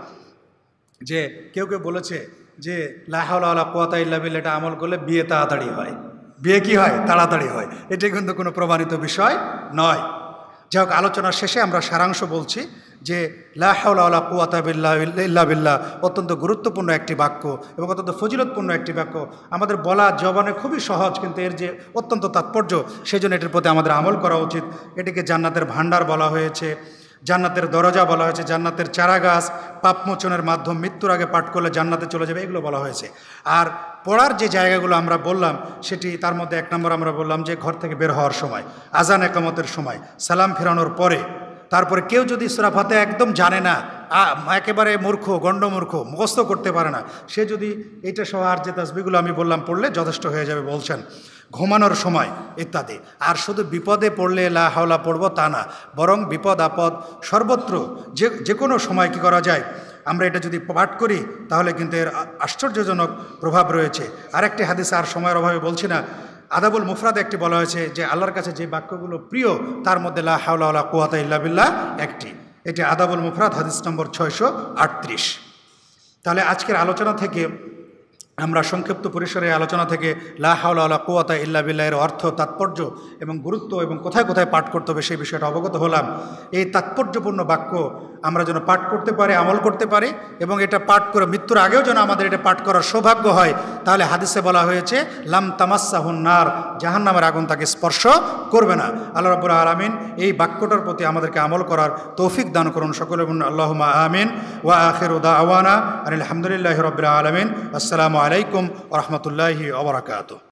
যে কেউ কেউ বলেছে যে লা হাওলা ওয়ালা কুওয়াতা ইল্লা বিল্লাহ এটা আমল করলে বিয়ে তাড়াতাড়ি হয়, বিয়ে কি হয়, তাড়াতাড়ি হয়। এটি কিন্তু কোনো প্রমাণিত বিষয় নয়। যাই হোক, আলোচনার শেষে আমরা সারাংশ বলছি যে লা হাওলা ওয়ালা কুওয়াতা ইল্লা বিল্লাহ অত্যন্ত গুরুত্বপূর্ণ একটি বাক্য এবং অত্যন্ত ফজিলতপূর্ণ একটি বাক্য। আমাদের বলা জবানে খুবই সহজ, কিন্তু এর যে অত্যন্ত তাৎপর্য সেই জন্য এটির প্রতি আমাদের আমল করা উচিত। এটিকে জান্নাতের ভান্ডার বলা হয়েছে। জান্নাতের দরজা বলা হয়েছে, জান্নাতের চারাগাছ, পাপমোচনের মাধ্যম, মৃত্যুর আগে পাঠ করলে জান্নাতে চলে যাবে, এগুলো বলা হয়েছে। আর পড়ার যে জায়গাগুলো আমরা বললাম সেটি তার মধ্যে এক নম্বর আমরা বললাম যে ঘর থেকে বের হওয়ার সময়, আজান একামতের সময়, সালাম ফেরানোর পরে। তারপরে কেউ যদি সূরা ফাতিহা একদম জানে না, একেবারে মূর্খ, গণ্ডমূর্খ, মুখস্থ করতে পারে না, সে যদি এইটা সহ আর যে তাসবিহগুলো আমি বললাম পড়লে যথেষ্ট হয়ে যাবে বলছেন, ঘুমানোর সময় ইত্যাদি। আর শুধু বিপদে পড়লে লা হাওলা পড়ব তা না, বরং বিপদ আপদ সর্বত্র যে যে কোনো সময় কী করা যায়, আমরা এটা যদি পাঠ করি তাহলে কিন্তু এর আশ্চর্যজনক প্রভাব রয়েছে। আরেকটি হাদিস, আর সময়ের অভাবে বলছি না, আদাবুল মুফরাদে একটি বলা হয়েছে যে আল্লাহর কাছে যে বাক্যগুলো প্রিয় তার মধ্যে লা হাওলা ওয়ালা কুওয়াতা ইল্লা বিল্লাহ একটি। এটি আদাবুল মুফরাদ, হাদিস নম্বর ছয়শো আটত্রিশ। তাহলে আজকের আলোচনা থেকে আমরা সংক্ষিপ্ত পরিসরে আলোচনা থেকে লা হাওলা ওয়ালা কুওয়াতা ইল্লা বিল্লাহের অর্থ, তাৎপর্য এবং গুরুত্ব এবং কোথায় কোথায় পাঠ করতে হবে সেই বিষয়টা অবগত হলাম। এই তাৎপর্যপূর্ণ বাক্য আমরা যেন পাঠ করতে পারি, আমল করতে পারি, এবং এটা পাঠ করে মৃত্যুর আগেও যেন আমাদের এটা পাঠ করার সৌভাগ্য হয়। তাহলে হাদিসে বলা হয়েছে লাম তামাসসাহুন নার, জাহান্নামের আগুন তাকে স্পর্শ করবে না। আল্লাহ রাব্বুল আলামিন এই বাক্যটার প্রতি আমাদেরকে আমল করার তৌফিক দান করুন। সকলে বলুন আল্লাহুম্মা আমিন। ওয়া আখিরু দাওয়ানা আলহামদুলিল্লাহি রাব্বিল আলামিন। আসসালামু আলাইকুম ওয়া রাহমাতুল্লাহি ওয়া বারাকাতুহু।